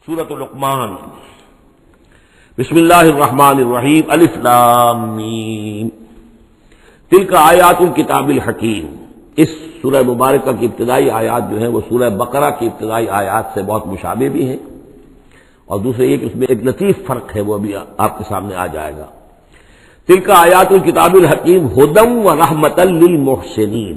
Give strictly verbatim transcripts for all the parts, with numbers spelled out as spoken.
سورۃ لقمان بسم اللہ الرحمن الرحیم الف لام میم تلک آیات الکتاب الحکیم۔ اس سورہ مبارکہ کی ابتدائی آیات جو ہیں وہ سورہ بقرہ کی ابتدائی آیات سے بہت مشابہ بھی ہیں، اور دوسرے یہ کہ اس میں ایک لطیف فرق ہے، وہ ابھی آپ کے سامنے آ جائے گا۔ تلک آیات الکتاب الحکیم ھدی ورحمۃ للمحسنین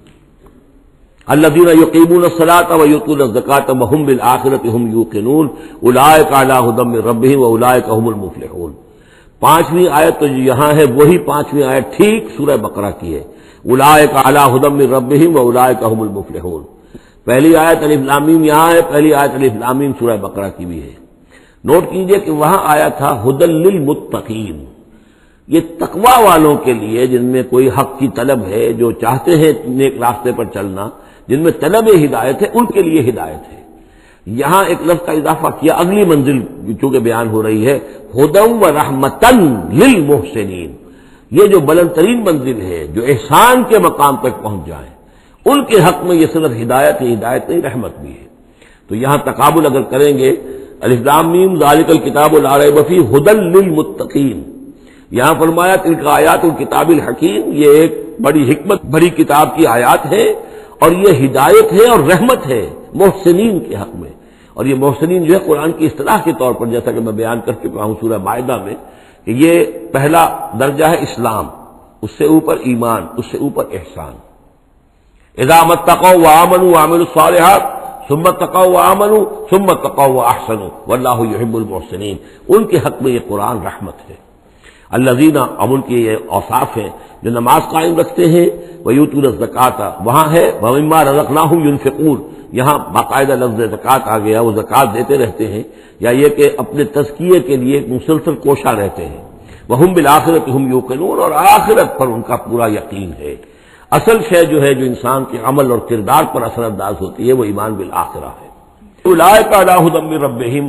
الذین یقیمون الصلاۃ ویؤتون الزکاۃ وہم بالآخرۃ ہم یوقنون اولئک علی ھدی من ربہم واولئک هم المفلحون۔ پانچویں آیت تو یہاں ہے وہی پانچویں آیت ٹھیک سورہ بقرہ کی ہے، اولئک علی ھدی من ربہم واولئک هم المفلحون۔ پہلی آیت الف لام میم یہاں ہے، پہلی آیت الف لام میم سورہ بقرہ کی بھی ہے۔ نوٹ کیجئے کہ وہاں آیا تھا ھدی للمتقین، یہ تقوی والوں کے لیے جن میں کوئی حق کی طلب ہے، جو چاہتے ہیں نیک راستے پر چلنا، جن میں طلب ہدایت ہے، ان کے لیے ہدایت ہے۔ یہاں ایک لفظ کا اضافہ کیا، اگلی منزل چونکہ بیان ہو رہی ہے، ھدی ورحمۃ للمحسنین، یہ جو بلند ترین منزل ہے، جو احسان کے مقام تک پہنچ جائیں، ان کے حق میں یہ صرف ہدایت ہی ہدایت نہیں، رحمت بھی ہے۔ تو یہاں تقابل اگر کریں گے، الف لام میم ذالک الکتاب لا ریب فیہ ھدی للمتقین، یہاں فرمایا تلک آیات الکتاب الحکیم، یہ ایک بڑی حکمت بڑی کتاب کی آیات ہے، اور یہ ہدایت ہے اور رحمت ہے محسنین کے حق میں۔ اور یہ محسنین جو ہے قرآن کی اصطلاح کے طور پر، جیسا کہ میں بیان کر چکا ہوں سورہ مائدہ میں، کہ یہ پہلا درجہ ہے اسلام، اس سے اوپر ایمان، اس سے اوپر احسان۔ اذا اتقوا وآمنوا وعملوا الصالحات ثم اتقوا وآمنوا ثم اتقوا واحسنوا واللہ یحب المحسنین، ان کے حق میں یہ قرآن رحمت ہے۔ الذین، اب ان کے یہ اوصاف ہیں جو نماز قائم رکھتے ہیں، ویؤتون الزکاۃ، وہاں ہے ومما رزقناہم ینفقون، یہاں باقاعدہ لفظ زکوٰۃ آ گیا، وہ زکوٰۃ دیتے رہتے ہیں، یا یہ کہ اپنے تزکیے کے لیے مسلسل کوشاں رہتے ہیں۔ وہم بالآخرۃ ہم یوقنون، اور آخرت پر ان کا پورا یقین ہے۔ اصل شے جو ہے جو انسان کے عمل اور کردار پر اثر انداز ہوتی ہے، وہ ایمان بالآخرہ ہے۔ اولئک علی ھدی من ربہم،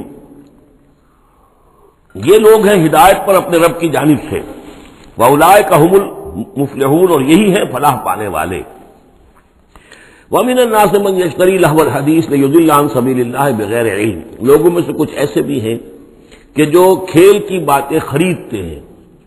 یہ لوگ ہیں ہدایت پر اپنے رب کی جانب سے، واولئک هم المفلحون، اور یہی ہیں فلاح پانے والے۔ ومن الناس من یشتری لہو الحدیث لیضل عن سبیل اللہ بغیر علم، لوگوں میں سے کچھ ایسے بھی ہیں کہ جو کھیل کی باتیں خریدتے ہیں،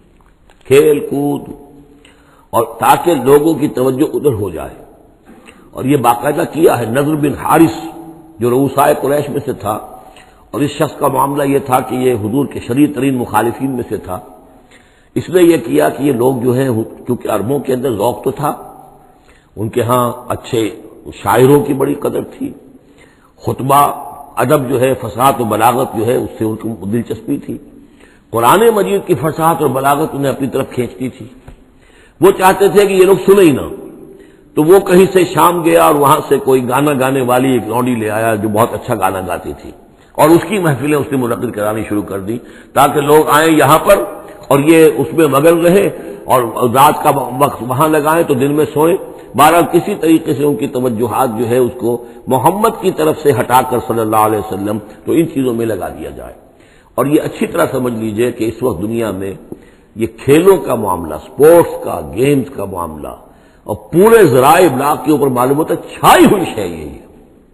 کھیل کود، اور تاکہ لوگوں کی توجہ ادھر ہو جائے۔ اور یہ باقاعدہ کیا ہے نضر بن حارث جو رؤسائے قریش میں سے تھا، اور اس شخص کا معاملہ یہ تھا کہ یہ حضور کے شدید ترین مخالفین میں سے تھا۔ اس نے یہ کیا کہ یہ لوگ جو ہیں، کیونکہ عربوں کے اندر ذوق تو تھا، ان کے ہاں اچھے شاعروں کی بڑی قدر تھی، خطبہ ادب جو ہے، فصاحت و بلاغت جو ہے، اس سے ان کو دلچسپی تھی، قرآن مجید کی فصاحت اور بلاغت انہیں اپنی طرف کھینچتی تھی۔ وہ چاہتے تھے کہ یہ لوگ سنیں ہی نہ، تو وہ کہیں سے شام گیا اور وہاں سے کوئی گانا گانے والی ایک لونڈی لے آیا جو بہت اچھا گانا گاتی تھی، اور اس کی محفلیں اس نے منعقد کرانی شروع کر دی تاکہ لوگ آئیں یہاں پر اور یہ اس میں مگن رہے، اور رات کا وقت وہاں لگائیں تو دن میں سوئیں۔ بہرحال کسی طریقے سے ان کی توجہات جو ہے اس کو محمد کی طرف سے ہٹا کر صلی اللہ علیہ وسلم تو ان چیزوں میں لگا دیا جائے۔ اور یہ اچھی طرح سمجھ لیجئے کہ اس وقت دنیا میں یہ کھیلوں کا معاملہ، سپورٹس کا، گیمز کا معاملہ، اور پورے ذرائع ابلاغ کے اوپر معلوم ہوتا ہے چھائی ہوئی شے یہی ہے۔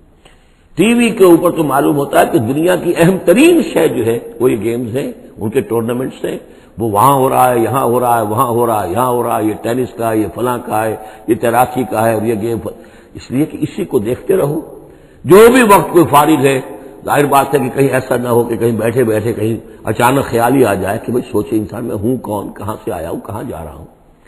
ٹی وی کے اوپر تو معلوم ہوتا ہے کہ دنیا کی اہم ترین شے جو ہے وہ یہ گیمز ہیں، ان کے ٹورنامنٹس ہیں، وہ وہاں ہو رہا ہے، یہاں ہو رہا ہے، وہاں ہو رہا ہے، یہاں ہو رہا ہے، یہ ٹینس کا ہے، یہ فلاں کا ہے، یہ تیراکی کا ہے، اور یہ گیم، اس لیے کہ اسی کو دیکھتے رہو۔ جو بھی وقت کوئی فارغ ہے، ظاہر بات ہے کہ کہیں ایسا نہ ہو کہ کہیں بیٹھے بیٹھے کہیں اچانک خیال ہی آ جائے کہ بھئی سوچے انسان میں ہوں کون، کہاں سے آیا ہوں، کہاں جا رہا ہوں،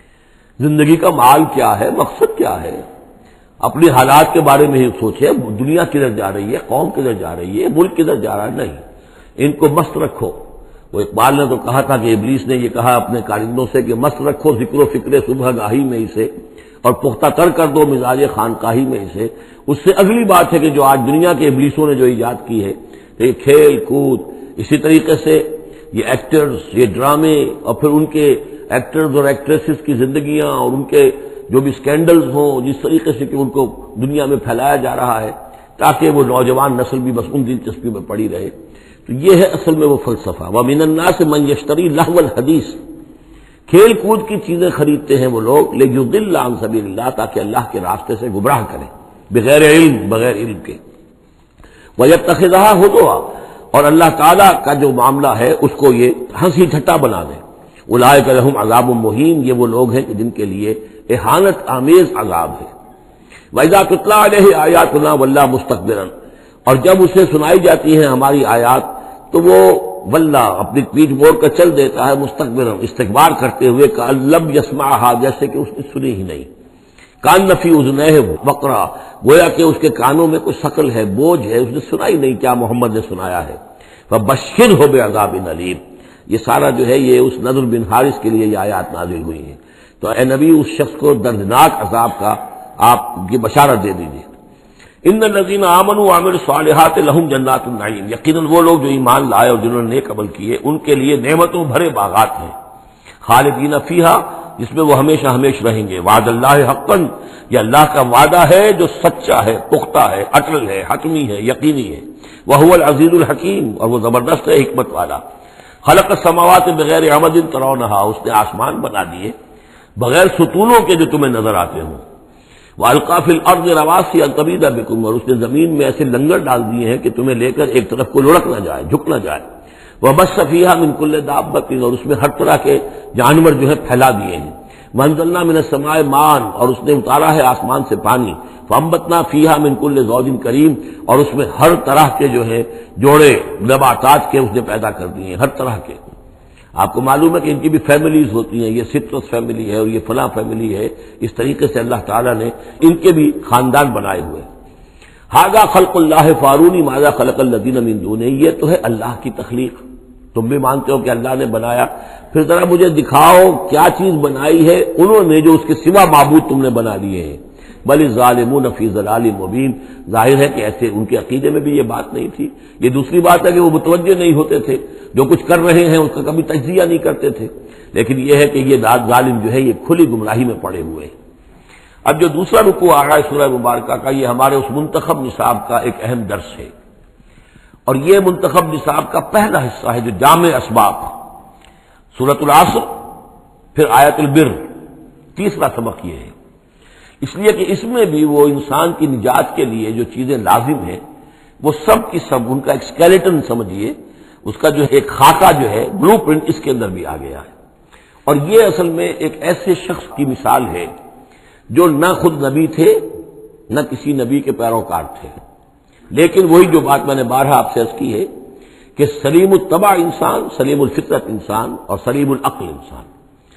زندگی کا مال کیا ہے، مقصد کیا ہے، اپنی حالات کے بارے میں ہی سوچے، دنیا کدھر جا رہی ہے، قوم کدھر جا رہی ہے، ملک کدھر جا رہا ہے، نہیں، ان کو مست رکھو۔ وہ اقبال نے تو کہا تھا کہ ابلیس نے یہ کہا اپنے کارندوں سے کہ مست رکھو ذکر و فکر صبح گاہی میں اسے، اور پختہ تر کر دو مزاج خانقاہی میں اسے۔ اس سے اگلی بات ہے کہ جو آج دنیا کے ابلیسوں نے جو ایجاد کی ہے، کہ یہ کھیل کود، اسی طریقے سے یہ ایکٹرز، یہ ڈرامے، اور پھر ان کے ایکٹرز اور ایکٹریسز کی زندگیاں، اور ان کے جو بھی سکینڈلز ہوں، جس طریقے سے کہ ان کو دنیا میں پھیلایا جا رہا ہے تاکہ وہ نوجوان نسل بھی بس ان دلچسپی میں پڑی رہے، تو یہ ہے اصل میں وہ فلسفہ۔ وَمِنَ النَّاسِ مَن يَشْتَرِي لَهْوَ الْحَدِيثِ، کھیل کود کی چیزیں خریدتے ہیں وہ لوگ، لِيُضِلَّ عَن سَبِيلِ اللَّهِ، تاکہ اللہ کے راستے سے گمراہ کریں، بغیر علم، بغیر علم کے۔ وَيَتَّخِذَهَا هُزُوًا، اور اللہ تعالیٰ کا جو معاملہ ہے اس کو یہ ہنسی ٹھٹا بنا دیں۔ اولئک لہم عذاب مہین، یہ وہ لوگ ہیں کہ جن کے لیے اہانت آمیز عذاب ہے۔ وَإِذَا تُتْلَىٰ عَلَيْهِ آيَاتُنَا وَلَّىٰ مُسْتَكْبِرًا، اور جب اسے سنائی جاتی ہیں ہماری آیات تو وہ واللہ اپنی پیٹھ موڑ کر چل دیتا ہے، مستکبرن استکبار کرتے ہوئے، کأن لم یسمعھا جیسے کہ اس نے سنی ہی نہیں، کان فی اذنیہ وقرا گویا کہ اس کے کانوں میں کوئی ثقل ہے، بوجھ ہے، اس نے سنا ہی نہیں کیا محمد نے سنایا ہے۔ فبشرہ بعذاب علیم، یہ سارا جو ہے یہ اس نضر بن حارث کے لیے یہ آیات نازل ہوئی ہیں۔ تو اے نبی اس شخص کو دردناک عذاب کا آپ کی بشارت دے دیجیے۔ ان الذین آمنوا وعملوا الصالحات لہم جنات النعیم، یقیناً وہ لوگ جو ایمان لائے اور جنہوں نے نیک عمل کیے ان کے لیے نعمتوں بھرے باغات ہیں، خالدین فیہا، جس میں وہ ہمیشہ ہمیش رہیں گے۔ وعد اللہ حقا، یہ اللہ کا وعدہ ہے جو سچا ہے، پختہ ہے، اٹل ہے، حتمی ہے، یقینی ہے۔ وہو العزیز الحکیم، اور وہ زبردست ہے، حکمت والا۔ خلق السماوات بغیر عمد ترونہا، اس نے آسمان بنا دیے بغیر ستونوں کے جو تمہیں نظر آتے ہوں۔ وَأَلْقَىٰ فِي الْأَرْضِ رَوَاسِيَ أَن تَمِيدَ بِكُمْ، اور اس نے زمین میں ایسے لنگر ڈال دیے ہیں کہ تمہیں لے کر ایک طرف کو لڑک نہ جائے، جھک نہ جائے۔ وَبَثَّ فِيهَا مِن كُلِّ دَابَّةٍ، اور اس میں ہر طرح کے جانور جو ہے پھیلا دیے ہیں۔ وَأَنزَلْنَا مِنَ السَّمَاءِ مَاءً، اور اس نے اتارا ہے آسمان سے پانی۔ فَأَنبَتْنَا فِيهَا مِن كُلِّ زَوْجٍ كَرِيمٍ، اور اس میں ہر طرح کے جو ہے جوڑے نباتات کے اس نے پیدا کر دیے ہیں، ہر طرح کے۔ آپ کو معلوم ہے کہ ان کی بھی فیملیز ہوتی ہیں، یہ سٹرس فیملی ہے اور یہ فلاں فیملی ہے، اس طریقے سے اللہ تعالیٰ نے ان کے بھی خاندان بنائے ہوئے۔ ھذا خلق اللہ فارونی ماذا خلق الذین من دونہ، یہ تو ہے اللہ کی تخلیق، تم بھی مانتے ہو کہ اللہ نے بنایا، پھر ذرا مجھے دکھاؤ کیا چیز بنائی ہے انہوں نے جو اس کے سوا معبود تم نے بنا لیے ہیں۔ بل الظالمون فی ضلال مبین، ظاہر ہے کہ ایسے ان کے عقیدے میں بھی یہ بات نہیں تھی۔ یہ دوسری بات ہے کہ وہ متوجہ نہیں ہوتے تھے، جو کچھ کر رہے ہیں اس کا کبھی تجزیہ نہیں کرتے تھے، لیکن یہ ہے کہ یہ ظالم جو ہے یہ کھلی گمراہی میں پڑے ہوئے ہیں۔ اب جو دوسرا رکوع آ رہا ہے سورہ مبارکہ کا، یہ ہمارے اس منتخب نصاب کا ایک اہم درس ہے، اور یہ منتخب نصاب کا پہلا حصہ ہے جو جامع اسباب، سورۃ العصر پھر آیت البر، تیسرا سبق یہ ہے، اس لیے کہ اس میں بھی وہ انسان کی نجات کے لیے جو چیزیں لازم ہیں وہ سب کی سب ان کا ایک اسکیلیٹن سمجھیے، اس کا جو ایک خاکہ جو ہے بلو پرنٹ اس کے اندر بھی آ گیا ہے۔ اور یہ اصل میں ایک ایسے شخص کی مثال ہے جو نہ خود نبی تھے نہ کسی نبی کے پیروکار تھے، لیکن وہی جو بات میں نے بارہا آپ سے عرض کی ہے کہ سلیم الطبع انسان، سلیم الفطرت انسان اور سلیم العقل انسان،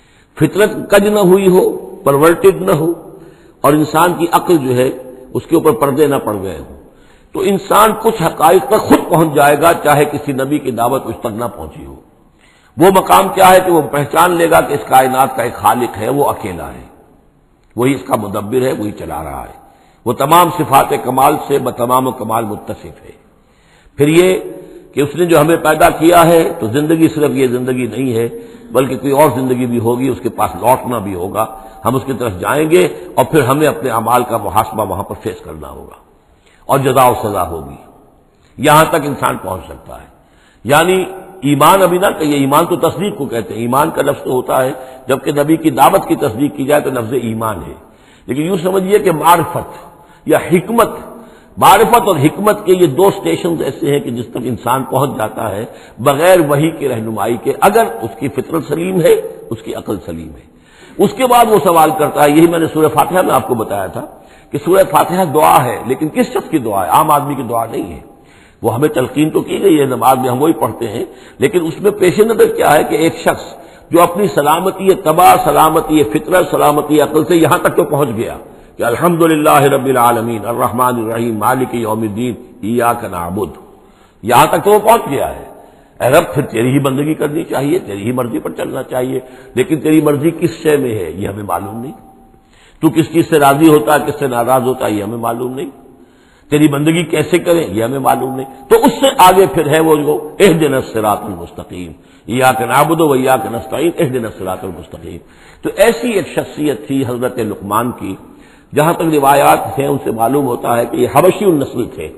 فطرت کج نہ ہوئی ہو، پرورٹڈ نہ ہو، اور انسان کی عقل جو ہے اس کے اوپر پردے نہ پڑ گئے ہوں، تو انسان کچھ حقائق تک خود پہنچ جائے گا چاہے کسی نبی کی دعوت اس تک نہ پہنچی ہو۔ وہ مقام کیا ہے کہ وہ پہچان لے گا کہ اس کائنات کا ایک خالق ہے، وہ اکیلا ہے، وہی اس کا مدبر ہے، وہی چلا رہا ہے، وہ تمام صفات کمال سے بتمام و کمال متصف ہے۔ پھر یہ کہ اس نے جو ہمیں پیدا کیا ہے تو زندگی صرف یہ زندگی نہیں ہے بلکہ کوئی اور زندگی بھی ہوگی، اس کے پاس لوٹنا بھی ہوگا، ہم اس کی طرف جائیں گے اور پھر ہمیں اپنے اعمال کا محاسبہ وہاں پر فیس کرنا ہوگا اور جزا و سزا ہوگی۔ یہاں تک انسان پہنچ سکتا ہے، یعنی ایمان ابھی نہ کہیے، ایمان تو تصدیق کو کہتے ہیں، ایمان کا لفظ تو ہوتا ہے جبکہ نبی کی دعوت کی تصدیق کی جائے تو لفظ ایمان ہے، لیکن یوں سمجھیے کہ معرفت یا حکمت، معرفت اور حکمت کے یہ دو سٹیشنز ایسے ہیں کہ جس تک انسان پہنچ جاتا ہے بغیر وحی کی رہنمائی کے، اگر اس کی فطرت سلیم ہے، اس کی عقل سلیم ہے۔ اس کے بعد وہ سوال کرتا ہے، یہی میں نے سورہ فاتحہ میں آپ کو بتایا تھا کہ سورہ فاتحہ دعا ہے، لیکن کس شخص کی دعا ہے؟ عام آدمی کی دعا نہیں ہے، وہ ہمیں تلقین تو کی گئی ہے نماز میں، ہم وہی پڑھتے ہیں، لیکن اس میں پیش نظر کیا ہے کہ ایک شخص جو اپنی سلامتی طبع، سلامتی فطرت، سلامتی عقل سے یہاں تک تو پہنچ گیا کہ الحمدللہ رب العالمین الرحمن الرحیم مالک یوم الدین ایاک نعبد، یہاں تک تو وہ پہنچ گیا ہے۔ اے رب پھر تیری ہی بندگی کرنی چاہیے، تیری ہی مرضی پر چلنا چاہیے، لیکن تیری مرضی کس شے میں ہے یہ ہمیں معلوم نہیں، تو کس چیز سے راضی ہوتا ہے، کس سے ناراض ہوتا ہے یہ ہمیں معلوم نہیں، تیری بندگی کیسے کریں یہ ہمیں معلوم نہیں، تو اس سے آگے پھر ہے وہ جو اہدنا الصراط المستقیم ایاک نعبد و ایاک نستعین اہدنا الصراط المستقیم۔ تو ایسی ایک شخصیت تھی حضرت لقمان کی، جہاں تک روایات ہیں ان سے معلوم ہوتا ہے کہ یہ حبشی النسل تھے۔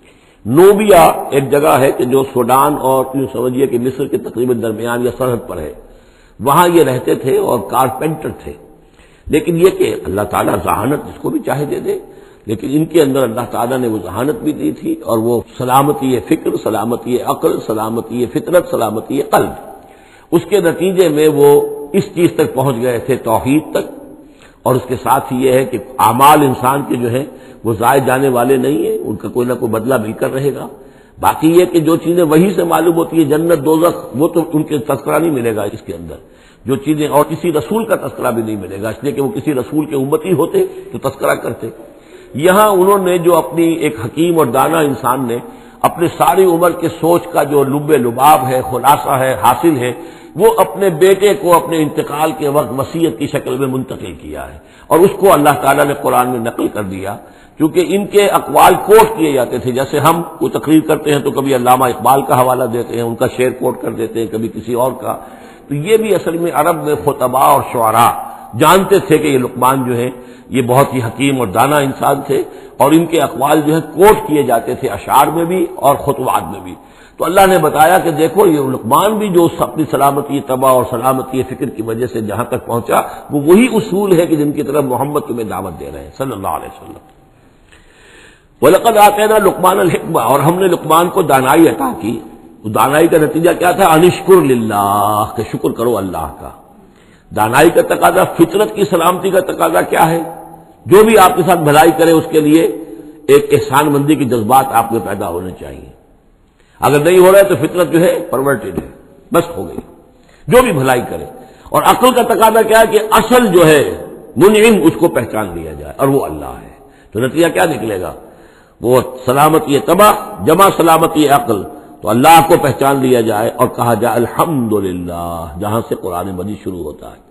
نوبیا ایک جگہ ہے کہ جو سوڈان اور یوں سمجھیے کہ مصر کے تقریباً درمیان یا سرحد پر ہے، وہاں یہ رہتے تھے اور کارپینٹر تھے، لیکن یہ کہ اللہ تعالیٰ ذہانت جس کو بھی چاہے دے دے، لیکن ان کے اندر اللہ تعالیٰ نے وہ ذہانت بھی دی تھی اور وہ سلامتی فکر، سلامتی عقل، سلامتی فطرت، سلامتی قلب، اس کے نتیجے میں وہ اس چیز تک پہنچ گئے تھے، توحید تک. اور اس کے ساتھ ہی یہ ہے کہ اعمال انسان کے جو ہیں وہ ضائع جانے والے نہیں ہیں، ان کا کوئی نہ کوئی بدلہ مل کر رہے گا. باقی یہ کہ جو چیزیں وہی سے معلوم ہوتی ہے، جنت دوزخ، وہ تو ان کے تذکرہ نہیں ملے گا اس کے اندر. جو چیزیں، اور کسی رسول کا تذکرہ بھی نہیں ملے گا، اس لیے کہ وہ کسی رسول کے امتی ہوتے تو تذکرہ کرتے. یہاں انہوں نے جو اپنی ایک حکیم اور دانا انسان نے اپنے ساری عمر کے سوچ کا جو لب لباب ہے، خلاصہ ہے، حاصل ہے، وہ اپنے بیٹے کو اپنے انتقال کے وقت وصیت کی شکل میں منتقل کیا ہے، اور اس کو اللہ تعالیٰ نے قرآن میں نقل کر دیا. کیونکہ ان کے اقوال کوٹ کیے جاتے تھے، جیسے ہم کوئی تقریر کرتے ہیں تو کبھی علامہ اقبال کا حوالہ دیتے ہیں، ان کا شعر کوٹ کر دیتے ہیں، کبھی کسی اور کا. تو یہ بھی اصل میں عرب میں خطباء اور شعراء جانتے تھے کہ یہ لقمان جو ہے یہ بہت ہی حکیم اور دانا انسان تھے، اور ان کے اقوال جو ہے کوٹ کیے جاتے تھے اشعار میں بھی اور خطبات میں بھی. تو اللہ نے بتایا کہ دیکھو یہ لقمان بھی جو اپنی سلامتی طبع اور سلامتی فکر کی وجہ سے جہاں تک پہنچا، وہ وہی اصول ہے کہ جن کی طرف محمد تمہیں دعوت دے رہے ہیں صلی اللہ علیہ وسلم. وَلَقَدْ آتَيْنَا لُقْمَانَ الْحِكْمَةَ، اور ہم نے لقمان کو دانائی عطا کی. دانائی کا نتیجہ کیا تھا؟ انشکر للہ، کہ شکر کرو اللہ کا. دانائی کا تقاضا، فطرت کی سلامتی کا تقاضا کیا ہے؟ جو بھی آپ کے ساتھ بھلائی کرے اس کے لیے ایک احسان مندی کے جذبات آپ میں پیدا ہونے چاہیے. اگر نہیں ہو رہا تو فطرت جو ہے پرورٹڈ ہے، بس ہو گئی، جو بھی بھلائی کرے. اور عقل کا تقاضا کیا ہے کہ اصل جو ہے منعم اس کو پہچان لیا جائے، اور وہ اللہ ہے. تو نتیجہ کیا نکلے گا؟ وہ سلامتی طبع جمع سلامتی عقل، تو اللہ کو پہچان لیا جائے اور کہا جائے الحمدللہ، جہاں سے قرآن مجید شروع ہوتا ہے.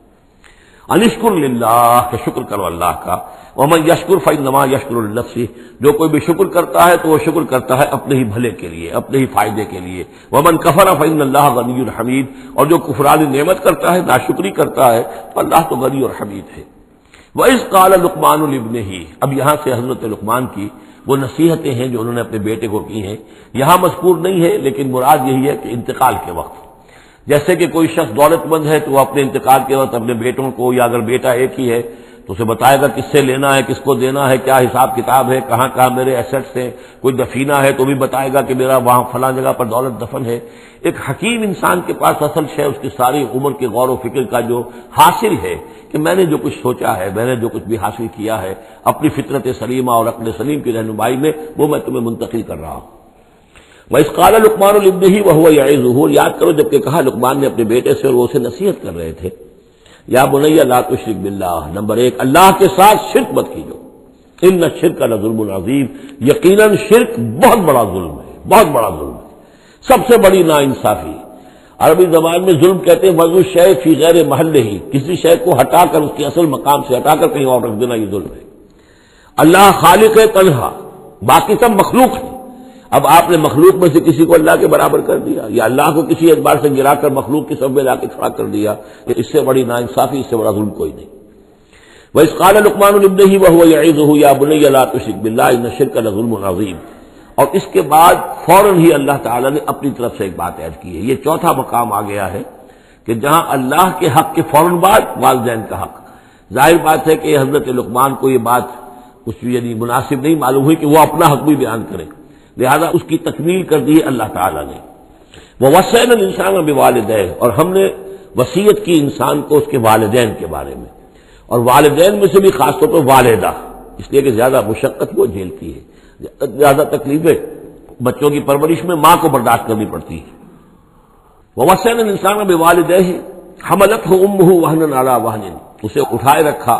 انشکر للہ، کہ شکر کرو اللہ کا. ومن یشکر فانما یشکر لنفسہ، جو کوئی بھی شکر کرتا ہے تو وہ شکر کرتا ہے اپنے ہی بھلے کے لیے، اپنے ہی فائدے کے لیے. ومن کفر فان اللہ غنی حمید، اور جو کفران نعمت کرتا ہے، ناشکری کرتا ہے، تو اللہ تو غنی اور حمید ہے. وَإِذْ قَالَ لُقْمَانُ لِابْنِهِ، اب یہاں سے حضرت لقمان کی وہ نصیحتیں ہیں جو انہوں نے اپنے بیٹے کو کی ہیں، یہاں مذکور نہیں ہے، لیکن مراد یہی ہے کہ انتقال کے وقت. جیسے کہ کوئی شخص دولت مند ہے تو وہ اپنے انتقال کے وقت اپنے بیٹوں کو، یا اگر بیٹا ایک ہی ہے تو اسے بتائے گا کس سے لینا ہے، کس کو دینا ہے، کیا حساب کتاب ہے، کہاں کہاں میرے ایسٹس ہیں. کوئی دفینہ ہے تو بھی بتائے گا کہ میرا وہاں فلاں جگہ پر دولت دفن ہے. ایک حکیم انسان کے پاس اصل شے اس کی ساری عمر کے غور و فکر کا جو حاصل ہے کہ میں نے جو کچھ سوچا ہے، میں نے جو کچھ بھی حاصل کیا ہے اپنی فطرت سلیمہ اور عقل سلیم کی رہنمائی میں، وہ میں تمہیں منتقل کر رہا ہوں. وَإِذْ قَالَ لُقْمَانُ لِابْنِهِ وَهُوَ يَعِظُهُ، یاد کرو جب کہ کہا لقمان نے اپنے بیٹے سے اور وہ اسے نصیحت کر رہے تھے. یا بنی لا تشرک باللہ، نمبر ایک، اللہ کے ساتھ شرک مت کیجو. ان الشرک لظلم عظیم، یقیناً شرک بہت بڑا ظلم ہے، بہت بڑا ظلم ہے، سب سے بڑی ناانصافی. عربی زبان میں ظلم کہتے ہیں وضع الشیء فی غیر محلہ، کسی شے کو ہٹا کر اس کے اصل مقام سے ہٹا کر کہیں اور رکھ دینا، یہ ظلم ہے. اللہ خالق ہے تنہا، باقی سب مخلوق ہے. اب آپ نے مخلوق میں سے کسی کو اللہ کے برابر کر دیا، یا اللہ کو کسی اعتبار سے گرا کر مخلوق کی صف میں لا کے کھڑا کر دیا. اس سے بڑی ناانصافی، اس سے بڑا ظلم کوئی نہیں. وَإِذْ قَالَ لُقْمَانُ لِابْنِهِ وَهُوَ يَعِظُهُ يَا بُنَيَّ لَا تُشْرِكْ بِاللَّهِ إِنَّ الشِّرْكَ لَظُلْمٌ عَظِيمٌ. اور اس کے بعد فوراً ہی اللہ تعالیٰ نے اپنی طرف سے ایک بات عرض کی ہے. یہ چوتھا مقام آ گیا ہے کہ جہاں اللہ کے حق کے فوراً بعد والدین کا حق. ظاہر بات ہے کہ حضرت لقمان کو یہ بات کچھ یعنی مناسب نہیں معلوم ہوئی کہ وہ اپنا حق بھی بیان کرے، لہذا اس کی تکمیل کر دی ہے اللہ تعالیٰ نے. وَوَصَّيْنَا الْإِنسَانَ بِوَالِدَيْهِ، اور ہم نے وصیت کی انسان کو اس کے والدین کے بارے میں، اور والدین میں سے بھی خاص طور پر والدہ، اس لیے کہ زیادہ مشقت وہ جھیلتی ہے، زیادہ تکلیفیں بچوں کی پرورش میں ماں کو برداشت کرنی پڑتی ہے. وَوَصَّيْنَا الْإِنسَانَ بِوَالِدَيْهِ حَمَلَتْهُ أُمُّهُ وَهْنًا عَلَى وَهْنٍ، اسے اٹھائے رکھا،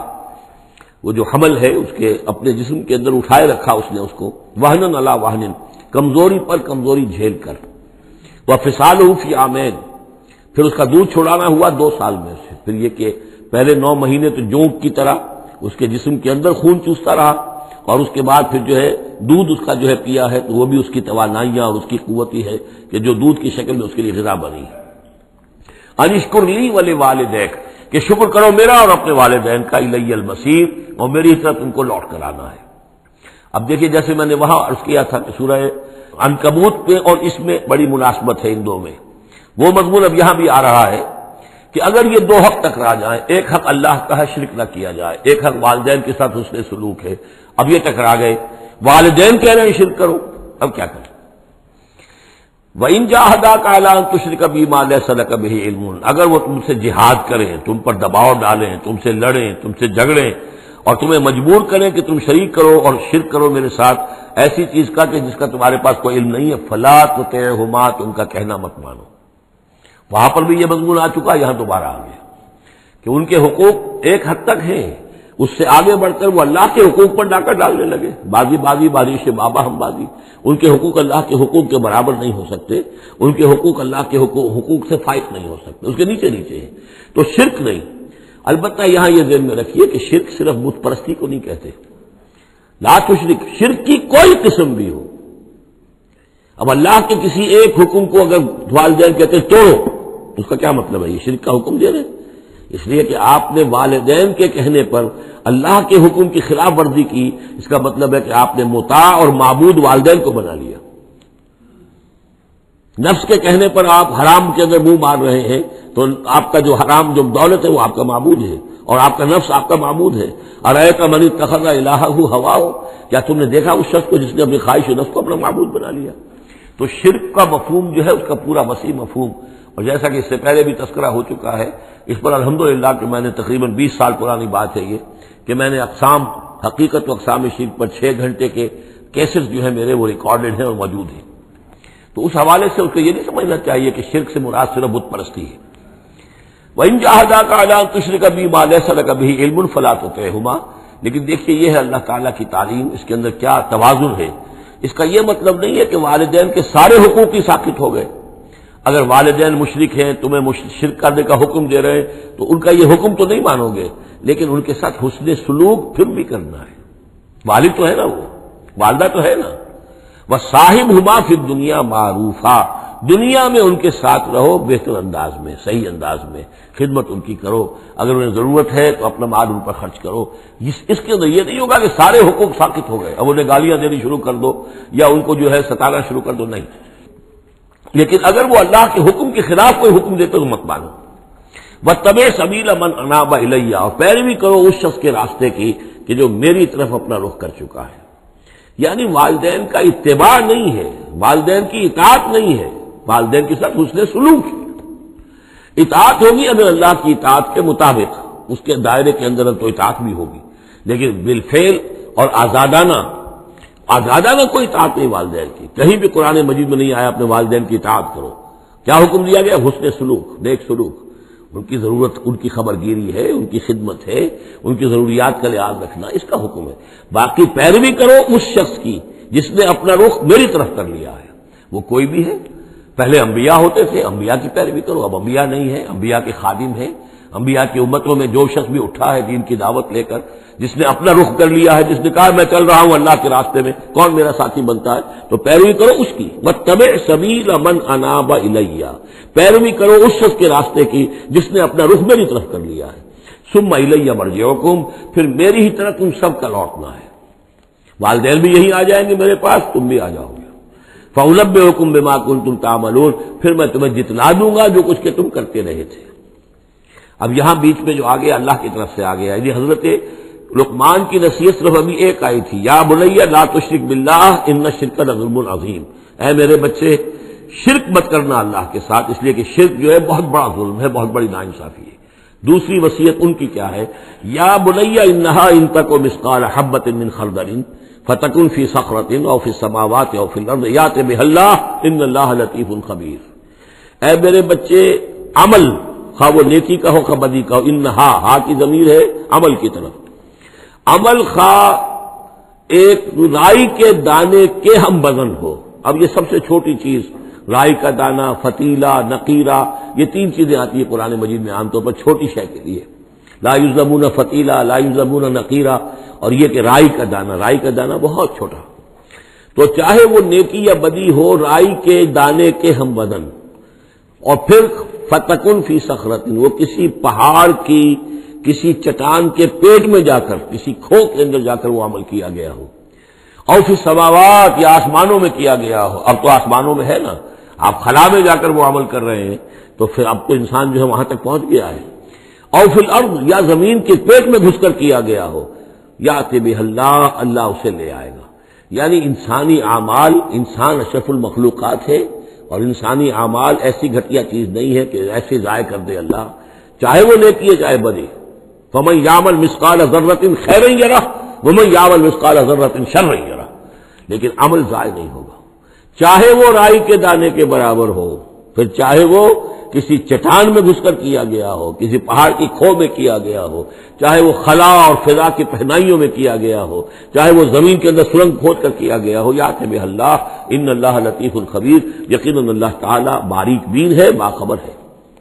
وہ جو حمل ہے اس کے اپنے جسم کے اندر اٹھائے رکھا اس نے اس کو، وَهْنًا عَلَى وَهْنٍ، کمزوری پر کمزوری جھیل کر. وَفِصَالُهُ فِي عَامَيْنِ، پھر اس کا دودھ چھڑانا ہوا دو سال میں سے. پھر یہ کہ پہلے نو مہینے تو جونک کی طرح اس کے جسم کے اندر خون چوستا رہا، اور اس کے بعد پھر جو ہے دودھ اس کا جو ہے پیا ہے تو وہ بھی اس کی توانائیاں اور اس کی قوتی ہے کہ جو دودھ کی شکل میں اس کے لیے غذا بنی. انشکر لی ولوالدیک، کہ شکر کرو میرا اور اپنے والدین کا، الی المصیر، اور میری طرف ان کو لوٹ کر آنا ہے. اب دیکھیے جیسے میں نے وہاں عرض کیا تھا کہ سورہ عنکبوت پہ اور اس میں بڑی مناسبت ہے ان دو میں، وہ مضمون اب یہاں بھی آ رہا ہے کہ اگر یہ دو حق ٹکرا جائیں، ایک حق اللہ کا ہے شرک نہ کیا جائے، ایک حق والدین کے ساتھ حسن سلوک ہے، اب یہ ٹکرا گئے، والدین کہہ رہے ہیں شرک کرو، اب کیا کریں؟ وَإِن جَاهَدَاكَ عَلَىٰ أَن تُشْرِكَ بِي مَا لَيْسَ لَكَ بِهِ عِلْمٌ، اگر وہ تم سے جہاد کریں، تم پر دباؤ ڈالیں، تم سے لڑیں، تم سے جھگڑیں اور تمہیں مجبور کریں کہ تم شریک کرو اور شرک کرو میرے ساتھ ایسی چیز کا کہ جس کا تمہارے پاس کوئی علم نہیں ہے، فَلَا تُطِعْهُمَا، تو ان کا کہنا مت مانو۔ وہاں پر بھی یہ مضمون آ چکا، یہاں دوبارہ آ گیا کہ ان کے حقوق ایک حد تک ہیں، اس سے آگے بڑھ کر وہ اللہ کے حقوق پر ڈاکہ ڈالنے لگے، بازی بازی بازی سے بابا ہم بازی۔ ان کے حقوق اللہ کے حقوق کے برابر نہیں ہو سکتے، ان کے حقوق اللہ کے حقوق حقوق سے فائق نہیں ہو سکتے، اس کے نیچے نیچے ہیں۔ تو شرک نہیں، البتہ یہاں یہ ذہن میں رکھیے کہ شرک صرف بت پرستی کو نہیں کہتے، لا تشرک، شرک کی کوئی قسم بھی ہو۔ اب اللہ کے کسی ایک حکم کو اگر والدین کہتے توڑو، اس کا کیا مطلب ہے؟ یہ شرک کا حکم دے رہے ہیں؟ اس لیے کہ آپ نے والدین کے کہنے پر اللہ کے حکم کی خلاف ورزی کی، اس کا مطلب ہے کہ آپ نے مطاع اور معبود والدین کو بنا لیا۔ نفس کے کہنے پر آپ حرام کے اندر منہ مار رہے ہیں تو آپ کا جو حرام جو دولت ہے وہ آپ کا معبود ہے اور آپ کا نفس آپ کا معبود ہے۔ ارأیت من اتخذ الہہ ہواہ، کیا تم نے دیکھا اس شخص کو جس نے اپنی خواہش نفس کو اپنا معبود بنا لیا؟ تو شرک کا مفہوم جو ہے اس کا پورا وسیع مفہوم، اور جیسا کہ اس سے پہلے بھی تذکرہ ہو چکا ہے، اس پر الحمدللہ کہ میں نے تقریباً بیس سال پرانی بات ہے یہ کہ میں نے اقسام حقیقت و اقسام شرک پر چھ گھنٹے کے کیسز جو ہیں میرے وہ ریکارڈڈ ہیں اور موجود ہیں۔ تو اس حوالے سے اس کو یہ نہیں سمجھنا چاہیے کہ شرک سے مراد صرف بت پرستی ہے۔ وَإِن جَاهَدَاكَ عَلَىٰ أَن تُشْرِكَ بِي مَا لَيْسَ لَكَ بِهِ عِلْمٌ فَلَا تُطِعْهُمَا، لیکن دیکھیے یہ ہے اللہ تعالیٰ کی تعلیم، اس کے اندر کیا توازن ہے۔ اس کا یہ مطلب نہیں ہے کہ والدین کے سارے حقوق ہی ساقط ہو گئے۔ اگر والدین مشرک ہیں، تمہیں شرک کرنے کا حکم دے رہے ہیں تو ان کا یہ حکم تو نہیں مانو گے، لیکن ان کے ساتھ حسن سلوک پھر بھی کرنا ہے۔ والد تو ہے نا، وہ والدہ تو ہے نا، وَصَاحِبْهُمَا فِي الدُّنْيَا مَعْرُوفًا، دنیا میں ان کے ساتھ رہو بہتر انداز میں، صحیح انداز میں خدمت ان کی کرو، اگر انہیں ضرورت ہے تو اپنا مال ان پر خرچ کرو۔ اس کے اندر یہ نہیں ہوگا کہ سارے حقوق ساقط ہو گئے، اب انہیں گالیاں دینی شروع کر دو یا ان کو جو ہے ستانا شروع کر دو، نہیں۔ لیکن اگر وہ اللہ کے حکم کے خلاف کوئی حکم دیتے تو مت مانو۔ وَاتَّبِعْ سَبِيلَ مَنْ أَنَابَ إِلَيَّ، اور پیروی کرو اس شخص کے راستے کی کہ جو میری طرف اپنا رخ کر چکا ہے۔ یعنی والدین کا اتباع نہیں ہے، والدین کی اطاعت نہیں ہے، والدین کے ساتھ حسن سلوک ہے۔ اطاعت ہوگی اگر اللہ کی اطاعت کے مطابق، اس کے دائرے کے اندر تو اطاعت بھی ہوگی، لیکن بالفعل اور آزادانہ آزادانہ کوئی اطاعت نہیں والدین کی۔ کہیں بھی قرآن مجید میں نہیں آیا اپنے والدین کی اطاعت کرو۔ کیا حکم دیا گیا؟ حسن سلوک، نیک سلوک، ان کی ضرورت، ان کی خبر گیری ہے، ان کی خدمت ہے، ان کی ضروریات کا لحاظ رکھنا، اس کا حکم ہے۔ باقی پیروی کرو اس شخص کی جس نے اپنا رخ میری طرف کر لیا ہے، وہ کوئی بھی ہے۔ پہلے انبیاء ہوتے تھے، انبیاء کی پیروی کرو، اب انبیاء نہیں ہے، انبیاء کے خادم ہیں۔ انبیاء کی امتوں میں جو شخص بھی اٹھا ہے دین کی دعوت لے کر، جس نے اپنا رخ کر لیا ہے، جس نے کہا میں چل رہا ہوں اللہ کے راستے میں، کون میرا ساتھی بنتا ہے، تو پیروی کرو اس کی۔ وَاتَّبِعْ سَبِيلَ مَنْ أَنَابَ إِلَيَّ، پیروی کرو اس شخص کے راستے کی جس نے اپنا رخ میری طرف کر لیا ہے۔ ثُمَّ إِلَيَّ مَرْجِعُكُمْ، پھر میری ہی طرف تم سب کا لوٹنا ہے۔ والدین بھی یہی آ جائیں گے میرے پاس، تم بھی آ جاؤ گے۔ فَأُنَبِّئُكُم بِمَا كُنتُمْ تَعْمَلُونَ، پھر میں تمہیں جتلا دوں گا جو کچھ کہ تم کرتے رہے تھے۔ اب یہاں بیچ میں جو آگے اللہ کی طرف سے آگے آئی، حضرت لقمان کی نصیحت صرف ابھی ایک آئی تھی، یا بنی لا تشرک باللہ ان الشرک لظلم عظیم، اے میرے بچے شرک مت کرنا اللہ کے ساتھ، اس لیے کہ شرک جو ہے بہت بڑا ظلم ہے، بہت بڑی ناانصافی ہے۔ دوسری وصیت ان کی کیا ہے؟ یا بنی انہا ان تک مثقال حبۃ من خردل فتکن فی صخرۃ او فی السماوات او فی الارض یأت بها اللہ ان اللہ لطیف خبیر، اے میرے بچے عمل، خواہ وہ نیکی کا ہو خواہ بدی کا ہو، انہا، ہا کی ضمیر ہے عمل کی طرف، عمل خواہ ایک رائی کے دانے کے ہم وزن ہو۔ اب یہ سب سے چھوٹی چیز، رائی کا دانہ، فتیلہ، نقیرہ، یہ تین چیزیں آتی ہیں قرآن مجید میں عام طور پر چھوٹی شے کے لیے، لا یظلمون فتیلہ، لا یظلمون نقیرہ، اور یہ کہ رائی کا دانہ، رائی کا دانہ بہت چھوٹا، تو چاہے وہ نیکی یا بدی ہو رائی کے دانے کے ہم وزن، اور پھر فتکن فی صخرۃ، وہ کسی پہاڑ کی کسی چٹان کے پیٹ میں جا کر، کسی کھو کے اندر جا کر وہ عمل کیا گیا ہو، اور فی السماوات، یا آسمانوں میں کیا گیا ہو، اب تو آسمانوں میں ہے نا، آپ خلا میں جا کر وہ عمل کر رہے ہیں تو پھر اب تو انسان جو ہے وہاں تک پہنچ گیا ہے، اور فی الارض، یا زمین کے پیٹ میں گھس کر کیا گیا ہو، یأتی بہ اللہ، اللہ اسے لے آئے گا۔ یعنی انسانی اعمال، انسان اشرف المخلوقات ہے، اور انسانی اعمال ایسی گھٹیا چیز نہیں ہے کہ ایسے ضائع کر دے اللہ، چاہے وہ نیکی ہے چاہے بدی۔ فمن یعمل مثقال ذرۃ خیرا یرہ ومن یعمل مثقال ذرۃ شرا یرہ، لیکن عمل ضائع نہیں ہوگا، چاہے وہ رائی کے دانے کے برابر ہو، پھر چاہے وہ کسی چٹان میں گھس کر کیا گیا ہو، کسی پہاڑ کی کھو میں کیا گیا ہو، چاہے وہ خلا اور فضا کی پہنائیوں میں کیا گیا ہو، چاہے وہ زمین کے اندر سرنگ کھود کر کیا گیا ہو، یأتی بہ اللہ ان اللہ لطیف خبیر، یقیناً اللہ تعالیٰ باریک بین ہے، باخبر ہے۔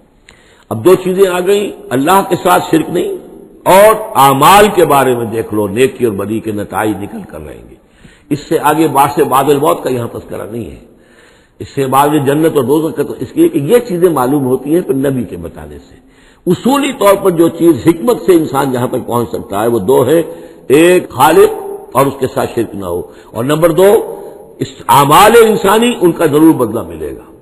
اب دو چیزیں آ گئیں، اللہ کے ساتھ شرک نہیں، اور اعمال کے بارے میں دیکھ لو نیکی اور بدی کے نتائج نکل کر رہیں گے۔ اس سے آگے باعث بعد الموت کا یہاں تذکرہ نہیں ہے، اس سے بعد جنت اور دوزخ کا، تو اس لیے کہ یہ چیزیں معلوم ہوتی ہیں پھر نبی کے بتانے سے۔ اصولی طور پر جو چیز حکمت سے انسان جہاں تک پہنچ سکتا ہے وہ دو ہے، ایک خالق اور اس کے ساتھ شرک نہ ہو، اور نمبر دو اس اعمال انسانی ان کا ضرور بدلہ ملے گا۔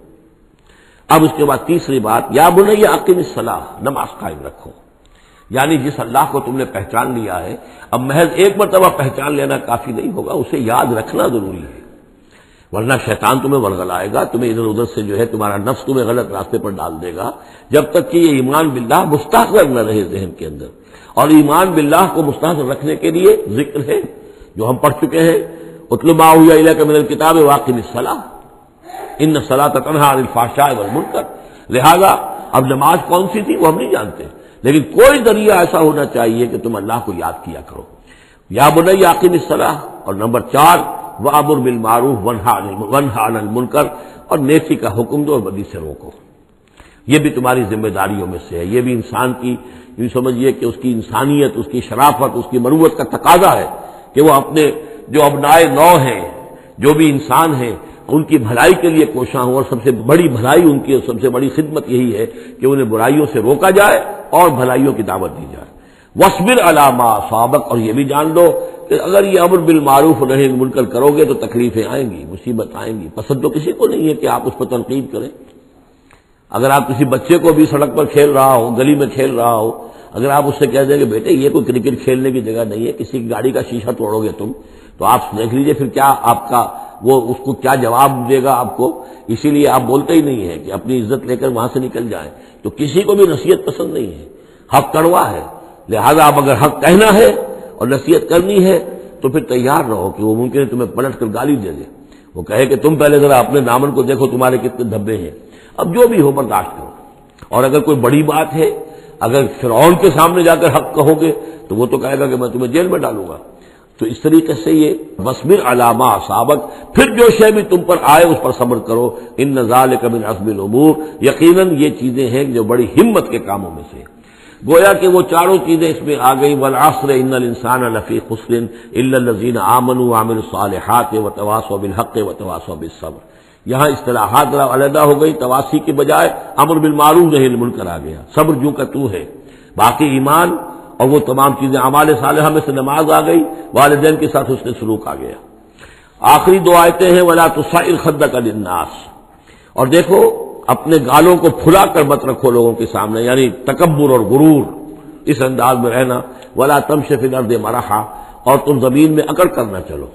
اب اس کے بعد تیسری بات، یا بنی اقم الصلاۃ، نماز قائم رکھو۔ یعنی جس اللہ کو تم نے پہچان لیا ہے، اب محض ایک مرتبہ پہچان لینا کافی نہیں ہوگا، اسے یاد رکھنا ضروری ہے، ورنہ شیطان تمہیں ورغلائے گا، تمہیں ادھر ادھر سے جو ہے تمہارا نفس تمہیں غلط راستے پر ڈال دے گا، جب تک کہ یہ ایمان باللہ مستحضر نہ رہے ذہن کے اندر۔ اور ایمان باللہ کو مستحضر رکھنے کے لیے ذکر ہے جو ہم پڑھ چکے ہیں، اتل ما اوحی الیک من الکتاب واقم الصلاۃ ان الصلاۃ تنہی عن الفحشاء والمنکر۔ لہذا اب نماز کون سی تھی وہ ہم نہیں جانتے، لیکن کوئی ذریعہ ایسا ہونا چاہیے کہ تم اللہ کو یاد کیا کرو۔ یا بنی اقم الصلاۃ، اور نمبر چار وامر بالمعروف وانہی عن المنکر، اور نیکی کا حکم دو اور بدی سے روکو۔ یہ بھی تمہاری ذمہ داریوں میں سے ہے، یہ بھی انسان کی، یوں سمجھیے کہ اس کی انسانیت، اس کی شرافت، اس کی مروت کا تقاضا ہے کہ وہ اپنے جو ابنائے نو ہیں، جو بھی انسان ہیں، ان کی بھلائی کے لیے کوشاں ہوں، اور سب سے بڑی بھلائی ان کی، سب سے بڑی خدمت یہی ہے کہ انہیں برائیوں سے روکا جائے اور بھلائیوں کی دعوت دی جائے۔ وَاصْبِرْ عَلَىٰ مَا أَصَابَكَ، اور یہ بھی جان لو کہ اگر یہ امر بالمعروف و نہی عن المنکر کرو گے تو تکلیفیں آئیں گی، مصیبت آئیں گی۔ پسند تو کسی کو نہیں ہے کہ آپ اس پر تنقید کریں۔ اگر آپ کسی بچے کو بھی سڑک پر کھیل رہا ہو، گلی میں کھیل رہا ہو، اگر آپ اس سے کہہ دیں کہ بیٹے یہ کوئی کرکٹ کھیلنے کی جگہ نہیں ہے، کسی کی گاڑی کا شیشہ توڑو گے تم، تو آپ دیکھ لیجئے پھر کیا آپ کا وہ اس کو کیا جواب دے گا آپ کو۔ اسی لیے آپ بولتے ہی نہیں ہیں کہ اپنی عزت لے کر وہاں سے نکل جائیں۔ تو کسی کو بھی نصیحت پسند نہیں ہے، حق کڑوا ہے، لہذا اب اگر حق کہنا ہے اور نصیحت کرنی ہے تو پھر تیار رہو کہ وہ ممکن ہے تمہیں پلٹ کر گالی دے دے، وہ کہے کہ تم پہلے ذرا اپنے دامن کو دیکھو تمہارے کتنے دھبے ہیں۔ اب جو بھی ہو برداشت کرو، اور اگر کوئی بڑی بات ہے، اگر فرعون کے سامنے جا کر حق کہو گے تو وہ تو کہے گا کہ میں تمہیں جیل میں ڈالوں گا۔ تو اس طریقے سے یہ وَاصْبِرْ عَلَىٰ مَا أَصَابَكَ، پھر جو شے بھی تم پر آئے اس پر صبر کرو، إِنَّ ذَلِكَ مِنْ عَزْمِ الْأُمُورِ، یقیناً یہ چیزیں ہیں جو بڑی ہمت کے کاموں میں سے۔ گویا کہ وہ چاروں چیزیں اس میں آ گئی، وَالْعَصْرِ إِنَّ الْإِنسَانَ لَفِي خُسْرٍ إِلَّا الَّذِينَ آمَنُوا وَعَمِلُوا الصَّالِحَاتِ وَتَوَاصَوْا بِالْحَقِّ وَتَوَاصَوْا بِالصَّبْرِ۔ یہاں اصطلاحات ذرا علیحدہ ہو گئی، تواصی کے بجائے امر بالمعروف نہی عن المنکر آ گیا، صبر جو کا تو ہے، باقی ایمان اور وہ تمام چیزیں، اعمال صالحہ میں سے نماز آ گئی، والدین کے ساتھ حسن سلوک آ گیا۔ آخری دو آیتیں ہیں وَلَا تُصَعِّرْ خَدَّكَ لِلنَّاسِ، اور دیکھو اپنے گالوں کو پھلا کر مت رکھو لوگوں کے سامنے، یعنی تکبر اور غرور اس انداز میں رہنا۔ وَلَا تَمْشِ فِي الْأَرْضِ مَرَحًا، اور تم زمین میں اکڑ کر نہ چلو۔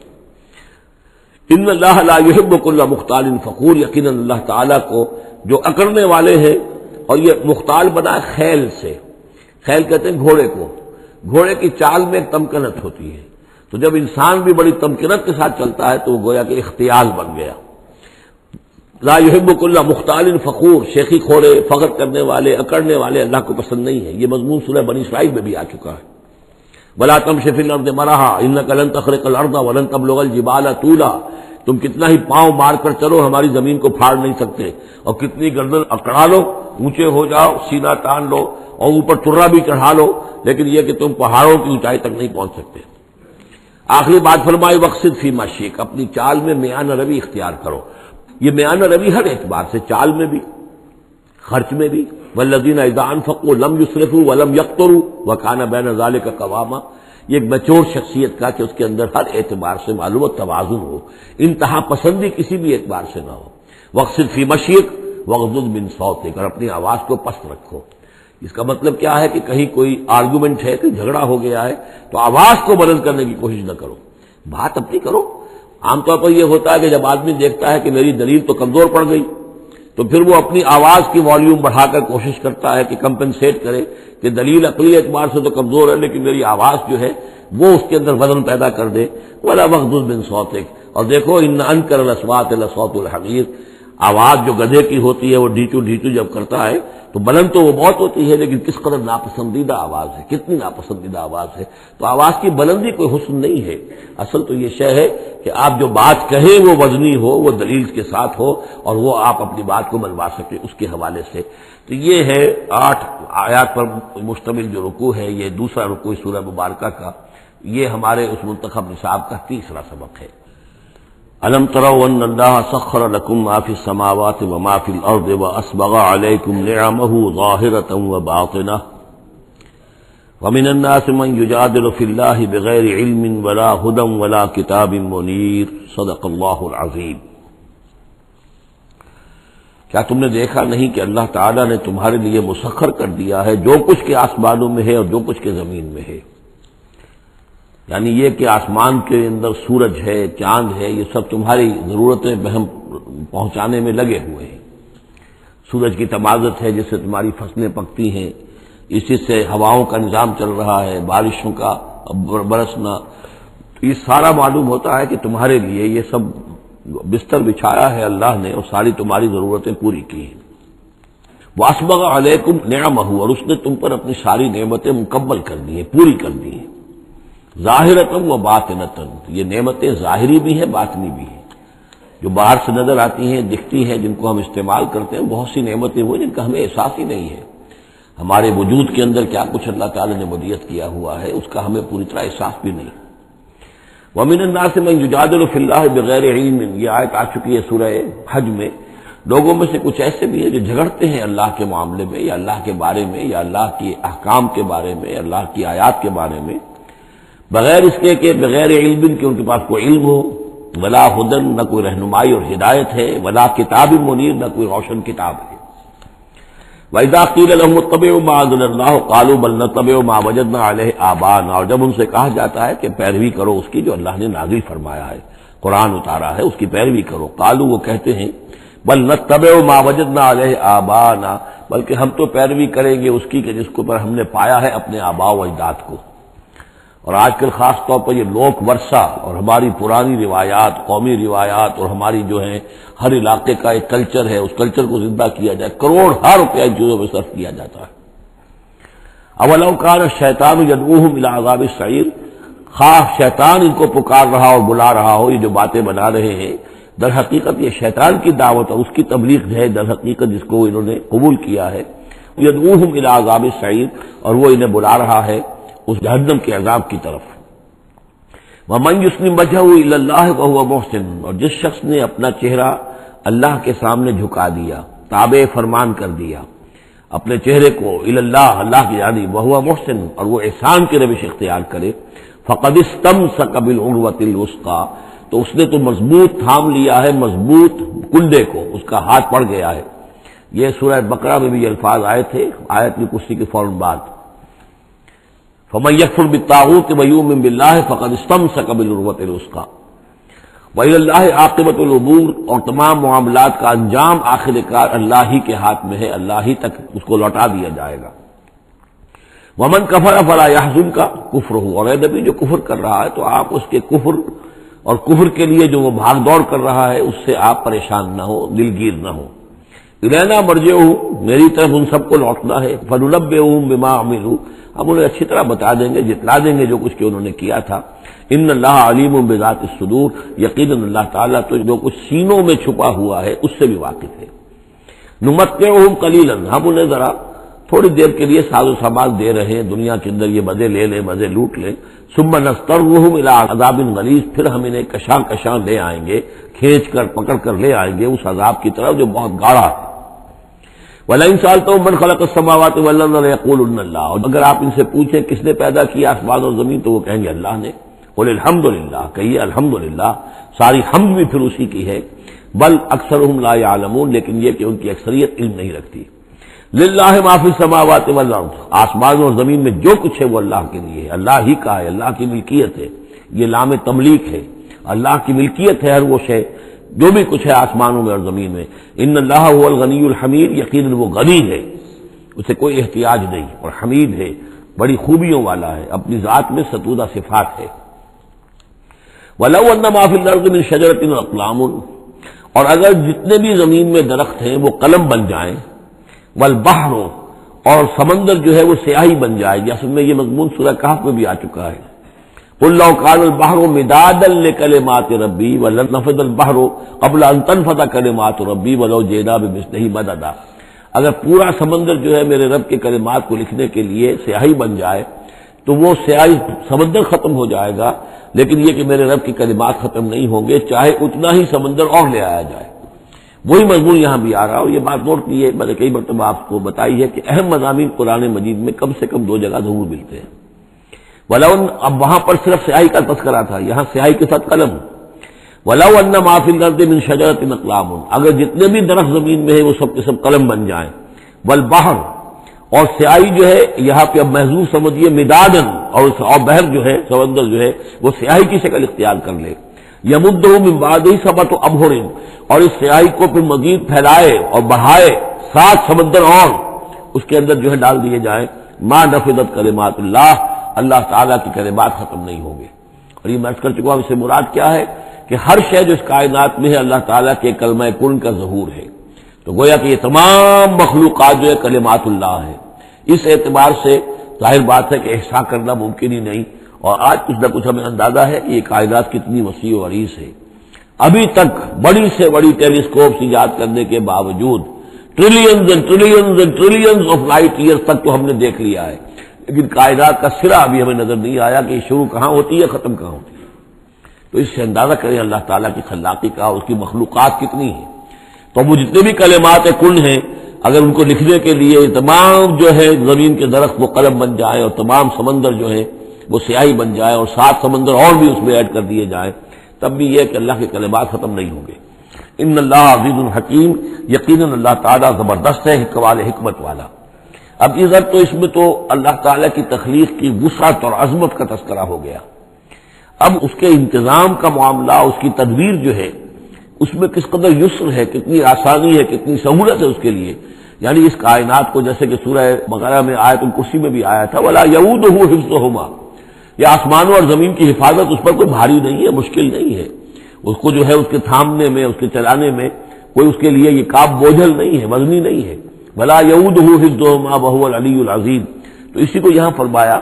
ان اللہ لا يحب كل مختال فخور، یقیناً اللہ تعالیٰ کو جو اکڑنے والے ہیں، اور یہ مختال بنا خیل سے، خیل کہتے ہیں گھوڑے کو، گھوڑے کی چال میں ایک تمکنت ہوتی ہے، تو جب انسان بھی بڑی تمکنت کے ساتھ چلتا ہے تو وہ گویا کہ اختیال بن گیا۔ لا يحب كل مختال فخور، شیخی کھوڑے، فخر کرنے والے، اکڑنے والے اللہ کو پسند نہیں ہے۔ یہ مضمون سورہ بنی اسرائیل میں بھی آ چکا ہے۔ وَلَا تَمْشِ فِي الْأَرْضِ مَرَحًا إِنَّكَ لَن تَخْرِقَ الْأَرْضَ وَلَن تَبْلُغَ الْجِبَالَ طُولًا، تم کتنا ہی پاؤں مار کر چلو ہماری زمین کو پھاڑ نہیں سکتے، اور کتنی گردن اکڑا لو، اونچے ہو جاؤ، سینہ تان لو اور اوپر ترا بھی چڑھا لو، لیکن یہ کہ تم پہاڑوں کی اونچائی تک نہیں پہنچ سکتے۔ آخری بات فرمائی وَاقْصِدْ فِي مَشْيِكَ، اپنی چال میں میانہ روی اختیار کرو۔ یہ میانہ روی ہر اعتبار سے، چال میں بھی، خرچ میں بھی، وَالَّذِينَ إِذَا أَنفَقُوا لَمْ يُسْرِفُوا وَلَمْ يَقْتُرُوا وَكَانَ بَيْنَ ذَلِكَ قَوَامًا، یہ ایک میچور شخصیت کا کہ اس کے اندر ہر اعتبار سے معلوم و توازن ہو، انتہا پسندی کسی بھی اعتبار سے نہ ہو۔ وَاقْصِدْ فِي مَشْيِكَ وَاغْضُضْ مِنْ صَوْتِكَ، اور اپنی آواز کو پست رکھو۔ اس کا مطلب کیا ہے کہ کہیں کوئی آرگومنٹ ہے کہ جھگڑا ہو گیا ہے تو آواز کو بلند کرنے کی کوشش نہ کرو، بات اپنی کرو۔ عام طور پر یہ ہوتا ہے کہ جب آدمی دیکھتا ہے کہ میری دلیل تو کمزور پڑ گئی تو پھر وہ اپنی آواز کی والیوم بڑھا کر کوشش کرتا ہے کہ کمپنسیٹ کرے کہ دلیل عقلی اعتبار سے تو کمزور ہے لیکن میری آواز جو ہے وہ اس کے اندر وزن پیدا کر دے۔ وَلَا وَغْضُضْ مِنْ صَوْتِكَ، اور دیکھو ان انکر الاصوات لصوت الحمیر، آواز جو گدھے کی ہوتی ہے وہ ڈھیچو ڈھیچو جب کرتا ہے تو بلند تو وہ بہت ہوتی ہے لیکن کس قدر ناپسندیدہ آواز ہے، کتنی ناپسندیدہ آواز ہے۔ تو آواز کی بلندی کوئی حسن نہیں ہے، اصل تو یہ شے ہے کہ آپ جو بات کہیں وہ وزنی ہو، وہ دلیل کے ساتھ ہو اور وہ آپ اپنی بات کو منوا سکیں اس کے حوالے سے۔ تو یہ ہے آٹھ آیات پر مشتمل جو رکوع ہے، یہ دوسرا رکوع سورہ مبارکہ کا، یہ ہمارے اس منتخب نصاب کا تیسرا سبق ہے۔ الم تروا ان اللہ سخر لکم ما فی السماوات وما فی الارض واسبغ علیکم نعمہ ظاہرۃ وباطنہ ومن الناس من یجادل فی اللہ بغیر علم ولا ہدی ولا کتاب منیر صدق اللہ العظیم۔ کیا تم نے دیکھا نہیں کہ اللہ تعالیٰ نے تمہارے لیے مسخر کر دیا ہے جو کچھ کے آسمانوں میں ہے اور جو کچھ کے زمین میں ہے، یعنی یہ کہ آسمان کے اندر سورج ہے، چاند ہے، یہ سب تمہاری ضرورتیں بہم پہنچانے میں لگے ہوئے ہیں۔ سورج کی تمازت ہے جس سے تمہاری فصلیں پکتی ہیں، اسی سے ہواؤں کا نظام چل رہا ہے، بارشوں کا برسنا، یہ سارا معلوم ہوتا ہے کہ تمہارے لیے یہ سب بستر بچھایا ہے اللہ نے اور ساری تمہاری ضرورتیں پوری کی ہیں۔ وَأَسْبَغَ عَلَيْكُمْ نِعَمَهُ، اور اس نے تم پر اپنی ساری نعمتیں مکمل کر دی ہیں، پوری کر دی ہیں۔ ظاہرتاً و باطنتاً، یہ نعمتیں ظاہری بھی ہیں باطنی بھی ہیں، جو باہر سے نظر آتی ہیں دکھتی ہیں جن کو ہم استعمال کرتے ہیں، بہت سی نعمتیں وہ جن کا ہمیں احساس ہی نہیں ہے، ہمارے وجود کے اندر کیا کچھ اللہ تعالی نے مدیت کیا ہوا ہے اس کا ہمیں پوری طرح احساس بھی نہیں۔ وَمِنَ النَّاسِ مَن يُجَادِلُ فِي اللَّهِ بِغَيْرِ عِلْمٍ، یہ آیت آ چکی ہے سورہ حج میں۔ لوگوں میں سے کچھ ایسے بھی ہیں جو جھگڑتے ہیں اللہ کے معاملے میں یا اللہ کے بارے میں یا اللہ کے احکام کے بارے میں، اللہ کی آیات کے بارے میں، بغیر اس کے کہ بغیر علم کہ ان کے پاس کوئی علم ہو، ولا ہدن، نہ کوئی رہنمائی اور ہدایت ہے، ولا کتاب منیر، نہ کوئی روشن کتاب ہے۔ وَإِذَا قِيلَ لَهُمُ اتَّبِعُوا مَا أَنزَلَ اللَّهُ قَالُوا بَلْ نَتَّبِعُ مَا وَجَدْنَا عَلَيْهِ آبَاءَنَا، اور جب ان سے کہا جاتا ہے کہ پیروی کرو اس کی جو اللہ نے نازل فرمایا ہے، قرآن اتارا ہے، اس کی پیروی کرو، قالوا، وہ کہتے ہیں، بل نتبع ما وجدنا علیہ آباءنا، بلکہ ہم تو پیروی کریں گے اس کی کہ جس کو پر ہم نے پایا ہے اپنے آباء و اجداد کو۔ اور آج کل خاص طور پر یہ لوک ورثہ اور ہماری پرانی روایات، قومی روایات اور ہماری جو ہے ہر علاقے کا ایک کلچر ہے، اس کلچر کو زندہ کیا جائے، کروڑ ہر روپیہ ان چیزوں میں صرف کیا جاتا ہے۔ اولو کان الشیطان یدعوہم الی عذاب السعیر، خواہ شیطان ان کو پکار رہا اور بلا رہا ہو، یہ جو باتیں بنا رہے ہیں در حقیقت یہ شیطان کی دعوت اور اس کی تبلیغ ہے در حقیقت جس کو انہوں نے قبول کیا ہے۔ یدعوہم الی عذاب السعیر، اور وہ انہیں بلا رہا ہے اس جہنم کے عذاب کی طرف۔ وَمَن يُسْلِمْ وَجْهَهُ إِلَى اللَّهِ وَهُوَ مُحْسِنٌ، اور جس شخص نے اپنا چہرہ اللہ کے سامنے جھکا دیا، تابع فرمان کر دیا اپنے چہرے کو الی اللہ، اللہ کی جانب، وَهُوَ مُحْسِنٌ، اور وہ احسان کی روش اختیار کرے، فَقَدِ اسْتَمْسَكَ بِالْعُرْوَةِ الْوُثْقَىٰ، تو اس نے تو مضبوط تھام لیا ہے مضبوط کنڈے کو، اس کا ہاتھ پڑ گیا ہے۔ یہ سورہ بقرہ میں بھی یہ الفاظ آئے تھے آیت کی کرسی کے فوراً بعد۔ فَمَن يَكْفُرْ بِالطَّاغُوتِ وَيُؤْمِن بِاللَّهِ فَقَدِ اسْتَمْسَكَ بِالْعُرْوَةِ الْوُثْقَىٰ وَإِلَى اللَّهِ عَاقِبَةُ الْأُمُورِ، اور تمام معاملات کا انجام آخر کار اللہ ہی کے ہاتھ میں ہے، اللہ ہی تک اس کو لوٹا دیا جائے گا۔ وَمَن كَفَرَ فَلَا يَحْزُنكَ كُفْرُهُ، اور اے نبی جو کفر کر رہا ہے تو آپ اس کے کفر اور کفر کے لیے جو وہ بھاگ دوڑ کر رہا ہے اس سے آپ پریشان نہ ہو، دلگیر نہ ہو۔ الینا مرجعہم، میری طرف ان سب کو لوٹنا ہے، فننبئہم بما عملوا، ہم انہیں اچھی طرح بتا دیں گے، جتلا دیں گے جو کچھ کہ انہوں نے کیا تھا۔ ان اللہ علیم بذات الصدور، یقیناً اللہ تعالیٰ تو جو کچھ سینوں میں چھپا ہوا ہے اس سے بھی واقف ہے۔ نمتعہم قلیلا، ہم انہیں ذرا تھوڑی دیر کے لیے ساز و سامان دے رہے ہیں، دنیا کے اندر یہ مزے لے لیں، مزے لوٹ لیں، ثم نضطرهم الى عذاب غلیظ، پھر ہم انہیں کشاں کشاں لے آئیں گے، کھینچ کر پکڑ کر لے آئیں گے اس عذاب کی طرف جو بہت گاڑھا ہے۔ وَلَئِن سَأَلْتَهُم مَّن خَلَقَ السَّمَاوَاتِ وَالْأَرْضَ لَيَقُولُنَّ اللَّهُ، اور اگر آپ ان سے پوچھیں کس نے پیدا کیا آسمان اور زمین تو وہ کہیں گے اللہ نے۔ قُلِ الْحَمْدُ لِلَّهِ، کہیے الحمدللہ، ساری حمد بھی پھر اسی کی ہے۔ بل اکثرهم لا يعلمون، لیکن یہ کہ ان کی اکثریت علم نہیں رکھتی۔ للہ ما فی السماوات والارض، آسمان اور زمین میں جو کچھ ہے وہ اللہ کے لیے ہے، اللہ ہی کا ہے، اللہ کی ملکیت ہے، یہ لام تملیک ہے، اللہ کی ملکیت ہے ہر وہ شے جو بھی کچھ ہے آسمانوں میں اور زمین میں۔ ان اللہ هو الغنی الحمید، یقیناً وہ غنی ہے، اسے کوئی احتیاج نہیں، اور حمید ہے، بڑی خوبیوں والا ہے، اپنی ذات میں ستودہ صفات ہے۔ وَلَوْ أَنَّ مَا فِي الْأَرْضِ مِنْ شَجَرَةٍ أَقْلَامٌ، اور اگر جتنے بھی زمین میں درخت ہیں وہ قلم بن جائیں، والبحر، اور سمندر جو ہے وہ سیاہی بن جائے، جیسے میں یہ مضمون سورہ کہف میں بھی آ چکا ہے۔ قُلْ لَوْ كَانَ الْبَحْرُ مِدَادًا لِكَلِمَاتِ رَبِّي وَلَنَفَدَ الْبَحْرُ قَبْلَ أَن تَنفَدَ كَلِمَاتُ رَبِّي وَلَوْ جِئْنَا بِمِثْلِهِ مَدَدًا، اگر پورا سمندر جو ہے میرے رب کے کلمات کو لکھنے کے لیے سیاہی بن جائے تو وہ سیاہی سمندر ختم ہو جائے گا، لیکن یہ کہ میرے رب کی کلمات ختم نہیں ہوں گے، چاہے اتنا ہی سمندر اور لے آیا جائے۔ وہی مضمون یہاں بھی آ رہا اور یہ بات نوٹ کی ہے، میں نے کئی مرتبہ آپ کو بتائی ہے کہ اہم مضامین قرآن مجید میں کم سے کم دو جگہ ضرور ملتے ہیں۔ ولو، اب وہاں پر صرف سیاہی کا تذکرہ تھا، یہاں سیاہی کے ساتھ قلم۔ ولو ان ما فی الارض من شجرۃ اقلام، اگر جتنے بھی درخت زمین میں ہیں وہ سب کے سب قلم بن جائیں، والبحر، اور سیاہی جو ہے یہاں پہ اب محذوف سمجھیے مدادن، اور اور بحر جو ہے سمندر جو ہے وہ سیاہی کی شکل اختیار کر لے، یمدہ من بعدہ سبعۃ ابحر، اور اس سیاہی کو پھر مزید پھیلائے اور بڑھائے سات سمندر اور اس کے اندر جو ہے ڈال دیے جائیں، ما نفدت کلمات اللہ، اللہ تعالیٰ کی کلمات ختم نہیں ہوں گے۔ اور یہ میں عرض کر چکا ہوں، اس سے مراد کیا ہے کہ ہر شے جو اس کائنات میں ہے اللہ تعالیٰ کے کلمہ کن کا ظہور ہے، تو گویا کہ یہ تمام مخلوقات جو ہے کلمات اللہ ہے۔ اس اعتبار سے ظاہر بات ہے کہ احصا کرنا ممکن ہی نہیں، اور آج کچھ نہ کچھ ہمیں اندازہ ہے کہ یہ کائنات کتنی وسیع و عریض ہے۔ ابھی تک بڑی سے بڑی ٹیلیسکوپس ایجاد کرنے کے باوجود trillions and trillions and trillions of light years تک تو ہم نے دیکھ لیا ہے، لیکن کائنات کا سرا ابھی ہمیں نظر نہیں آیا کہ شروع کہاں ہوتی ہے ختم کہاں ہوتی ہے۔ تو اس سے اندازہ کریں اللہ تعالیٰ کی خلاقی کا، اس کی مخلوقات کتنی ہیں۔ تو وہ جتنے بھی کلمات کن ہیں اگر ان کو لکھنے کے لیے تمام جو ہے زمین کے درخت وہ قلم بن جائیں اور تمام سمندر جو ہے وہ سیاہی بن جائے اور سات سمندر اور بھی اس میں ایڈ کر دیے جائیں، تب بھی یہ کہ اللہ کے کلمات ختم نہیں ہوں گے۔ ان اللہ عزیز الحکیم، یقیناً اللہ تعالیٰ زبردست ہے، حکمت حکمت والا۔ اب ادھر تو اس میں تو اللہ تعالیٰ کی تخلیق کی وسعت اور عظمت کا تذکرہ ہو گیا، اب اس کے انتظام کا معاملہ، اس کی تدبیر جو ہے اس میں کس قدر یسر ہے، کتنی آسانی ہے، کتنی سہولت ہے اس کے لیے۔ یعنی اس کائنات کو جیسے کہ سورہ بقرہ میں آیت الکرسی میں بھی آیا تھا وَلَا يَئُودُهُ حِفْظُهُمَا، یہ آسمانوں اور زمین کی حفاظت اس پر کوئی بھاری نہیں ہے، مشکل نہیں ہے، اس کو جو ہے اس کے تھامنے میں، اس کے چلانے میں کوئی اس کے لیے یہ کام بوجھل نہیں ہے، وزنی نہیں ہے۔ وَلَا يَئُودُهُ حِفْظُهُمَا وَهُوَ الْعَلِيُّ الْعَظِيمُ، تو اسی کو یہاں فرمایا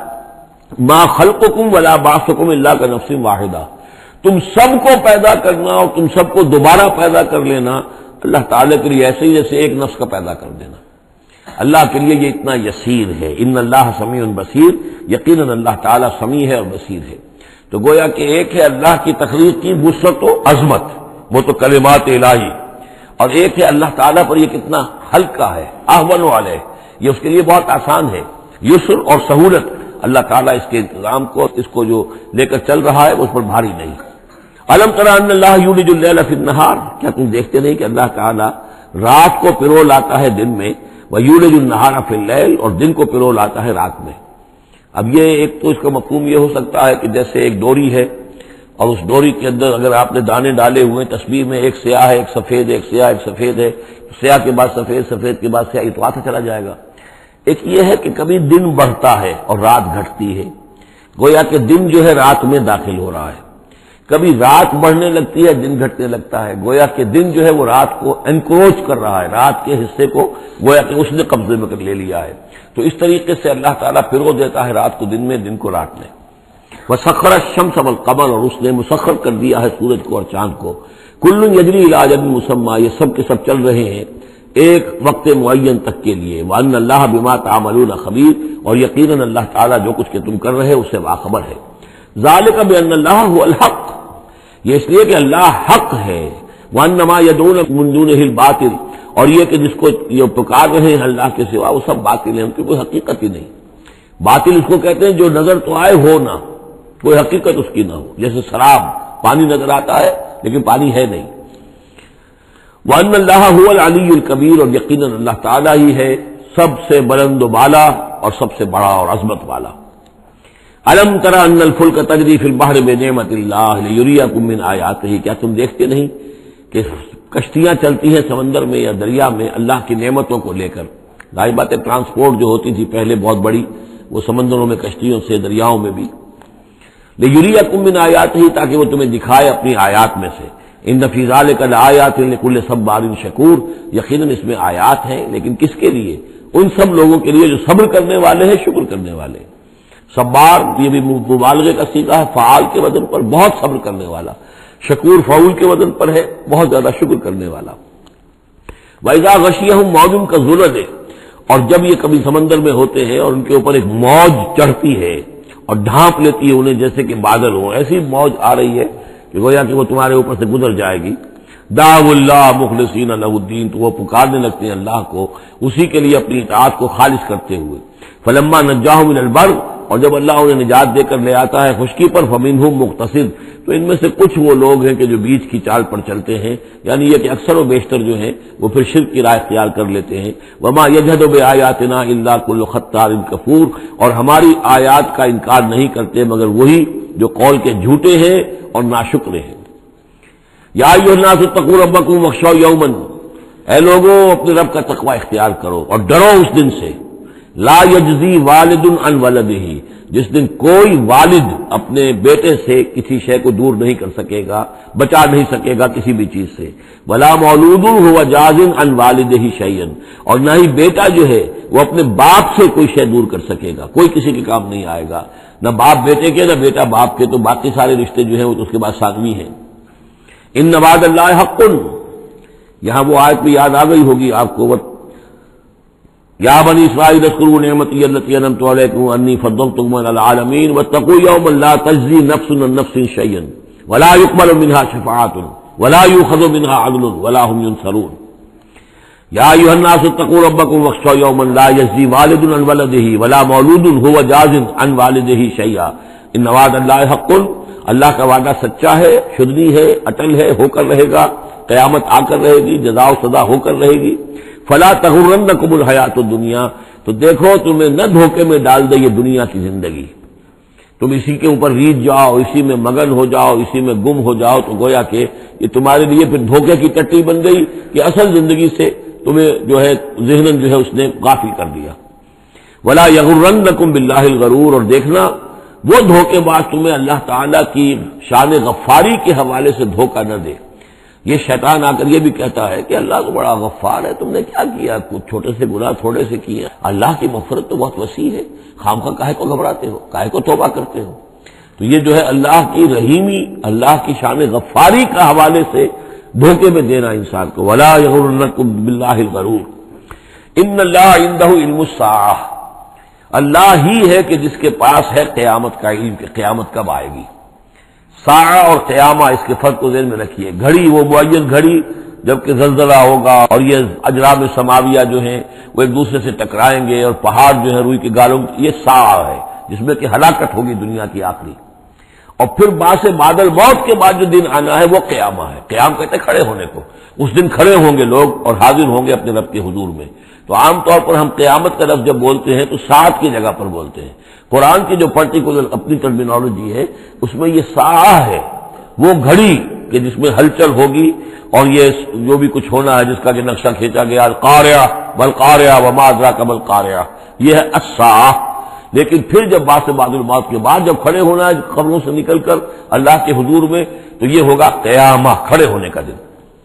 مَا خَلْقُكُمْ وَلَا بَعْثُكُمْ إِلَّا كَنَفْسٍ وَاحِدَةٍ، تم سب کو پیدا کرنا اور تم سب کو دوبارہ پیدا کر لینا اللہ تعالیٰ کے لیے ایسے ہی جیسے ایک نفس کا پیدا کر دینا، اللہ کے لیے یہ اتنا یسیر ہے۔ ان اللہ سمیع بصیر، یقیناً اللہ تعالیٰ سمیع ہے اور بصیر ہے۔ تو گویا کہ ایک ہے اللہ کی تخلیق کی وسعت و عظمت، وہ تو کلمات الہی، اور ایک ہے اللہ تعالیٰ پر یہ کتنا ہلکا ہے، اہون علیہ، یہ اس کے لیے بہت آسان ہے، یسر اور سہولت اللہ تعالیٰ اس کے انتظام کو، اس کو جو لے کر چل رہا ہے اس پر بھاری نہیں۔ الم تر ان اللہ یولج اللیل فی النہار، کیا تم دیکھتے نہیں کہ اللہ تعالیٰ رات کو پرو لاتا ہے دن میں، وَيُولِجُ النَّهَارَ فِي اللَّيْلِ، اور دن کو پرو لاتا ہے رات میں۔ اب یہ ایک تو اس کا مفہوم یہ ہو سکتا ہے کہ جیسے ایک ڈوری ہے اور اس ڈوری کے اندر اگر آپ نے دانے ڈالے ہوئے تصویر میں ایک سیاہ ہے ایک سفید ہے ایک سیاہ ایک سفید ہے، سیاہ کے بعد سفید سفید کے بعد سیاہ، یہ تو آتا چلا جائے گا۔ ایک یہ ہے کہ کبھی دن بڑھتا ہے اور رات گھٹتی ہے، گویا کہ دن جو ہے رات میں داخل ہو رہا ہے، کبھی رات بڑھنے لگتی ہے دن گھٹنے لگتا ہے، گویا کہ دن جو ہے وہ رات کو انکروچ کر رہا ہے، رات کے حصے کو گویا کہ اس نے قبضے میں کر لے لیا ہے۔ تو اس طریقے سے اللہ تعالیٰ پھرو دیتا ہے رات کو دن میں، دن کو رات میں۔ وَسَخَّرَ الشَّمْسَ وَالْقَمَرَ، اور اس نے مسخر کر دیا ہے سورج کو اور چاند کو، كُلٌّ يَجْرِي إِلَىٰ أَجَلٍ مُّسَمًّى، یہ سب کے سب چل رہے ہیں ایک وقت معین تک کے لیے۔ وَأَنَّ اللَّهَ بِمَا تَعْمَلُونَ خَبِيرٌ، اور یقیناً اللہ تعالیٰ جو کچھ کہ تم کر رہے اس سے باخبر ہے۔ ذَلِكَ بِأَنَّ اللَّهَ هُوَ الْحَقُّ، یہ اس لیے کہ اللہ حق ہے۔ وَأَنَّ مَا يَدْعُونَ مِن دُونِهِ الْبَاطِلُ، اور یہ کہ جس کو یہ پکار رہے ہیں اللہ کے سوا وہ سب باطل ہیں، ان کی کوئی حقیقت ہی نہیں۔ باطل اس کو کہتے ہیں جو نظر تو آئے ہو نہ، کوئی حقیقت اس کی نہ ہو، جیسے شراب، پانی نظر آتا ہے لیکن پانی ہے نہیں۔ وَأَنَّ اللَّهَ هُوَ الْعَلِيُّ الْكَبِيرُ، اور یقیناً اللہ تعالیٰ ہی ہے سب سے بلند و بالا اور سب سے بڑا اور عظمت والا۔ الم تر ان الفلک تجری فی البحر بنعمت اللہ لیریکم من آیاتہ، کیا تم دیکھتے نہیں کہ کشتیاں چلتی ہیں سمندر میں یا دریا میں اللہ کی نعمتوں کو لے کر؟ ظاہر بات ہے ٹرانسپورٹ جو ہوتی تھی پہلے بہت بڑی، وہ سمندروں میں کشتیوں سے، دریاؤں میں بھی۔ لیریکم من آیاتہ، تاکہ وہ تمہیں دکھائے اپنی آیات میں سے۔ ان فی ذلک لآیات لکل صبار شکور، یقیناً اس میں آیات ہیں، لیکن کس کے لیے؟ ان سب لوگوں کے لیے جو صبر کرنے والے ہیں، شکر کرنے والے ہیں۔ صبار یہ بھی مبالغے کا صیغہ ہے، فعال کے وزن پر، بہت صبر کرنے والا۔ شکور فعول کے وزن پر ہے، بہت زیادہ شکر کرنے والا۔ وَإِذَا غَشِيَهُم مَّوْجٌ كَالظُّلَلِ، اور جب یہ کبھی سمندر میں ہوتے ہیں اور ان کے اوپر ایک موج چڑھتی ہے اور ڈھانپ لیتی ہے انہیں جیسے کہ بادل ہوں، ایسی موج آ رہی ہے کہ گویا کہ وہ تمہارے اوپر سے گزر جائے گی۔ دعوا اللہ مخلصین لہ الدین، تو وہ پکارنے لگتے ہیں اللہ کو اسی کے لیے اپنی اطاعت کو خالص کرتے ہوئے۔ فلما نجاہم من البر، اور جب اللہ انہیں نجات دے کر لے آتا ہے خشکی پر، فمنہم مقتصد، تو ان میں سے کچھ وہ لوگ ہیں کہ جو بیچ کی چال پر چلتے ہیں، یعنی یہ کہ اکثر و بیشتر جو ہیں وہ پھر شرک کی راہ اختیار کر لیتے ہیں۔ وما یجحد بآیاتنا الا کل ختار کفور، اور ہماری آیات کا انکار نہیں کرتے مگر وہی جو قول کے جھوٹے ہیں اور ناشکرے ہیں۔ یا ایھا الناس اتقوا ربکم واخشوا یوما، اے لوگوں اپنے رب کا تقوی اختیار کرو اور ڈرو اس دن سے، لا یجزی والد عن ولدہ، جس دن کوئی والد اپنے بیٹے سے کسی شے کو دور نہیں کر سکے گا، بچا نہیں سکے گا کسی بھی چیز سے، ولا مولود هو جاز عن والدہ شیئا، اور نہ ہی بیٹا جو ہے وہ اپنے باپ سے کوئی شے دور کر سکے گا، کوئی کسی کے کام نہیں آئے گا، نہ باپ بیٹے کے نہ بیٹا باپ کے، تو باقی سارے رشتے جو ہیں وہ تو اس کے بعد ثانوی ہیں۔ ان وعد اللہ حق، یہاں وہ آیت بھی یاد آ گئی ہوگی آپ کو، یا بنی اسرائیل اذکروا نعمتی التی انعمت علیکم انی فضلتکم علی العالمین واتقوا یوما لا تجزی نفس عن نفس شیئا ولا یقبل منها شفاعۃ ولا یؤخذ منها عدل ولا هم ينصرون۔ یا ایھا الناس اتقوا ربکم واخشوا یوما لا یجزی والد عن ولدہ ولا مولود هو جاز عن والدہ شیئا ان وعد اللہ حق، اللہ کا وعدہ سچا ہے، شدنی ہے، اٹل ہے، ہو کر رہے گا، قیامت آ کر رہے گی، جزا و سزا ہو کر رہے گی۔ فلا تغرنکم الحیات الدنیا، تو دیکھو تمہیں نہ دھوکے میں ڈال دے یہ دنیا کی زندگی، تم اسی کے اوپر ریجھ جاؤ، اسی میں مگن ہو جاؤ، اسی میں گم ہو جاؤ، تو گویا کہ یہ تمہارے لیے پھر دھوکے کی ٹٹی بن گئی کہ اصل زندگی سے تمہیں جو ہے ذہناً جو ہے اس نے غافل کر دیا۔ ولا یغرنکم باللہ الغرور، اور دیکھنا وہ دھوکے باز تمہیں اللہ تعالیٰ کی شان غفاری کے حوالے سے دھوکہ نہ دے۔ یہ شیطان آ کر یہ بھی کہتا ہے کہ اللہ تو بڑا غفار ہے، تم نے کیا کیا، کچھ چھوٹے سے گناہ تھوڑے سے کیے، اللہ کی مغفرت تو بہت وسیع ہے، خامخواہ کاہے کو گھبراتے ہو، کاہے کو توبہ کرتے ہو۔ تو یہ جو ہے اللہ کی رحیمی، اللہ کی شان غفاری کا حوالے سے دھوکے میں دینا انسان کو۔ ولا یغرنکم باللہ الغرور ان اللہ عندہ علم الساعہ، اللہ ہی ہے کہ جس کے پاس ہے قیامت کا علم کہ قیامت کب آئے گی۔ ساعہ اور قیامہ، اس کے فرق کو ذہن میں رکھیے۔ گھڑی وہ معین گھڑی جبکہ زلزلہ ہوگا اور یہ اجرام سماویہ جو ہیں وہ ایک دوسرے سے ٹکرائیں گے اور پہاڑ جو ہے روئی کے گالوں، یہ ساعہ ہے جس میں کہ ہلاکت ہوگی دنیا کی آخری۔ اور پھر باس بادل موت کے بعد جو دن آنا ہے وہ قیامہ ہے۔ قیام کہتے ہیں کھڑے ہونے کو، اس دن کھڑے ہوں گے لوگ اور حاضر ہوں گے اپنے رب کے حضور میں۔ تو عام طور پر ہم قیامت کا لفظ جب بولتے ہیں تو ساعت کی جگہ پر بولتے ہیں۔ قرآن کی جو پرٹیکولر اپنی ٹرمینالوجی ہے اس میں یہ ساعہ ہے، وہ گھڑی کہ جس میں ہلچل ہوگی اور یہ جو بھی کچھ ہونا ہے جس کا کہ نقشہ کھینچا گیا، القاریہ والقاریہ وما ادراک ما القاریہ، یہ ہے الساعہ۔ لیکن پھر جب باس بعد الموت کے بعد جب کھڑے ہونا ہے قبروں سے نکل کر اللہ کے حضور میں، تو یہ ہوگا قیامہ، کھڑے ہونے کا دن۔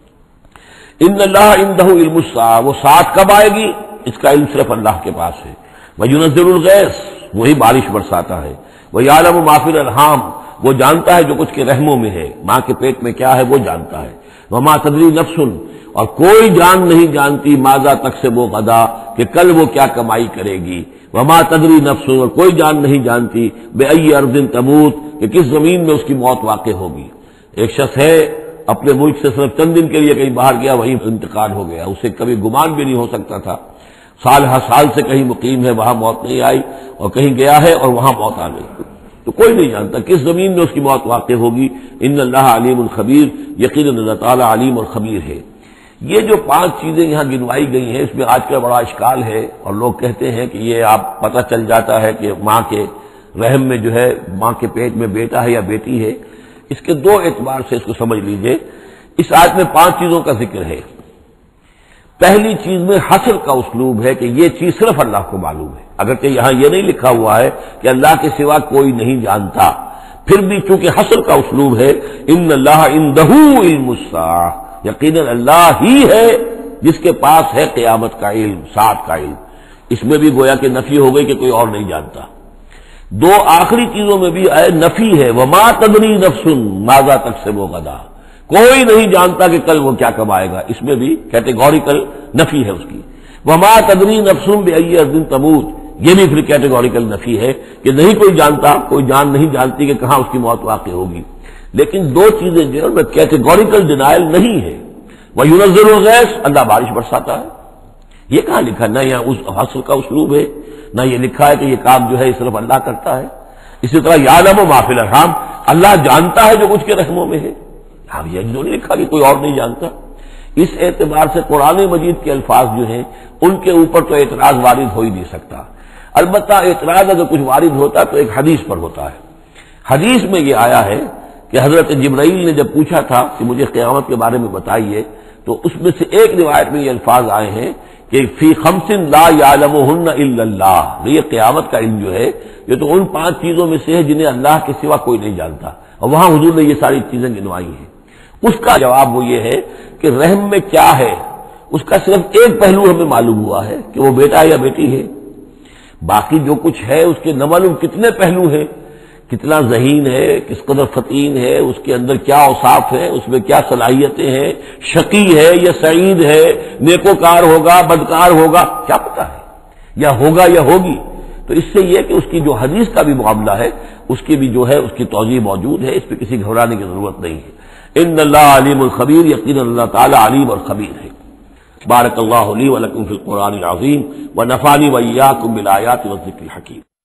ان اللہ عندہ علم الساعہ، وہ ساعت کب آئے گی اس کا علم صرف اللہ کے پاس ہے۔ وینزل الغیث، وہی بارش برساتا ہے۔ ویعلم ما فی الارحام، وہ جانتا ہے جو کچھ کے رحموں میں ہے، ماں کے پیٹ میں کیا ہے وہ جانتا ہے۔ وما تدری نفس، اور کوئی جان نہیں جانتی ماذا تکسب غدا، کہ کل وہ کیا کمائی کرے گی۔ وما تدری نفس، اور کوئی جان نہیں جانتی بأی ارض تموت، کہ کس زمین میں اس کی موت واقع ہوگی۔ ایک شخص ہے اپنے ملک سے صرف چند دن کے لیے کہیں باہر گیا، وہیں انتقال ہو گیا، اسے کبھی گمان بھی نہیں ہو سکتا تھا، سال ہر سال سے کہیں مقیم ہے وہاں موت نہیں آئی، اور کہیں گیا ہے اور وہاں موت آ گئی، تو کوئی نہیں جانتا کس زمین میں اس کی موت واقع ہوگی۔ ان اللہ علیم الخبیر، یقیناً اللہ تعالیٰ علیم اور خبیر ہے۔ یہ جو پانچ چیزیں یہاں گنوائی گئی ہیں، اس میں آج کا بڑا اشکال ہے، اور لوگ کہتے ہیں کہ یہ آپ پتہ چل جاتا ہے کہ ماں کے رحم میں جو ہے، ماں کے پیٹ میں بیٹا ہے یا بیٹی ہے۔ اس کے دو اعتبار سے اس کو سمجھ لیجئے۔ اس آیت میں پانچ چیزوں کا ذکر ہے۔ پہلی چیز میں حصر کا اسلوب ہے کہ یہ چیز صرف اللہ کو معلوم ہے، اگرچہ یہاں یہ نہیں لکھا ہوا ہے کہ اللہ کے سوا کوئی نہیں جانتا، پھر بھی چونکہ حصر کا اسلوب ہے، ان اللہ عنده علم الساعہ، یقیناً اللہ ہی ہے جس کے پاس ہے قیامت کا علم، ساعت کا علم۔ اس میں بھی گویا کہ نفی ہو گئی کہ کوئی اور نہیں جانتا۔ دو آخری چیزوں میں بھی آئے نفی ہے، وما تدری نفس ماذا تکسب غدا، کوئی نہیں جانتا کہ کل وہ کیا کمائے گا، اس میں بھی کیٹیگوریکل نفی ہے اس کی۔ وما تدری نفس بأی ارض تموت، یہ بھی پھر کیٹیگوریکل نفی ہے کہ نہیں کوئی جانتا، کوئی جان نہیں جانتی کہ کہاں اس کی موت واقع ہوگی۔ لیکن دو چیزیں جو ہے کیٹیگوریکل ڈینائل نہیں ہے۔ وَيُنَزِّلُ الْغَيْثَ، اللہ بارش برساتا ہے، یہ کہاں لکھا؟ نہ یہاں اس حصر کا اسلوب ہے، نہ یہ لکھا ہے کہ یہ کام جو ہے صرف اللہ کرتا ہے۔ اسی طرح یعلم ما فی الارحام، اللہ جانتا ہے جو کچھ کے رحموں میں ہے، اب یہ نہیں لکھا کہ کوئی اور نہیں جانتا۔ اس اعتبار سے قرآن مجید کے الفاظ جو ہیں ان کے اوپر تو اعتراض وارد ہو ہی نہیں سکتا۔ البتہ اعتراض اگر کچھ وارد ہوتا تو ایک حدیث پر ہوتا ہے۔ حدیث میں یہ آیا ہے کہ حضرت جبرائیل نے جب پوچھا تھا کہ مجھے قیامت کے بارے میں بتائیے، تو اس میں سے ایک روایت میں یہ الفاظ آئے ہیں کہ فی خمس لا یعلمہن الا اللہ، یہ قیامت کا علم جو ہے یہ تو ان پانچ چیزوں میں سے ہے جنہیں اللہ کے سوا کوئی نہیں جانتا، اور وہاں حضور نے یہ ساری چیزیں گنوائی ہیں۔ اس کا جواب وہ یہ ہے کہ رحم میں کیا ہے اس کا صرف ایک پہلو ہمیں معلوم ہوا ہے کہ وہ بیٹا یا بیٹی ہے، باقی جو کچھ ہے اس کے نہ معلوم کتنے پہلو ہیں، کتنا ذہین ہے، کس قدر فطین ہے، اس کے اندر کیا اوصاف ہے، اس میں کیا صلاحیتیں ہیں، شقی ہے یا سعید ہے، نیکوکار ہوگا بدکار ہوگا، کیا پتہ ہے، یا ہوگا یا ہوگی۔ تو اس سے یہ کہ اس کی جو حدیث کا بھی معاملہ ہے اس کی بھی جو ہے اس کی توضیح موجود ہے، اس پہ کسی گھبرانے کی ضرورت نہیں ہے۔ ان اللہ علیم الخبیر، یقینا اللہ تعالی علیم اور خبیر ہے۔ بارک اللہ لی ولکم فی القرآن العظیم ونفعنی وإیاکم بالآیات والذکر الحکیم۔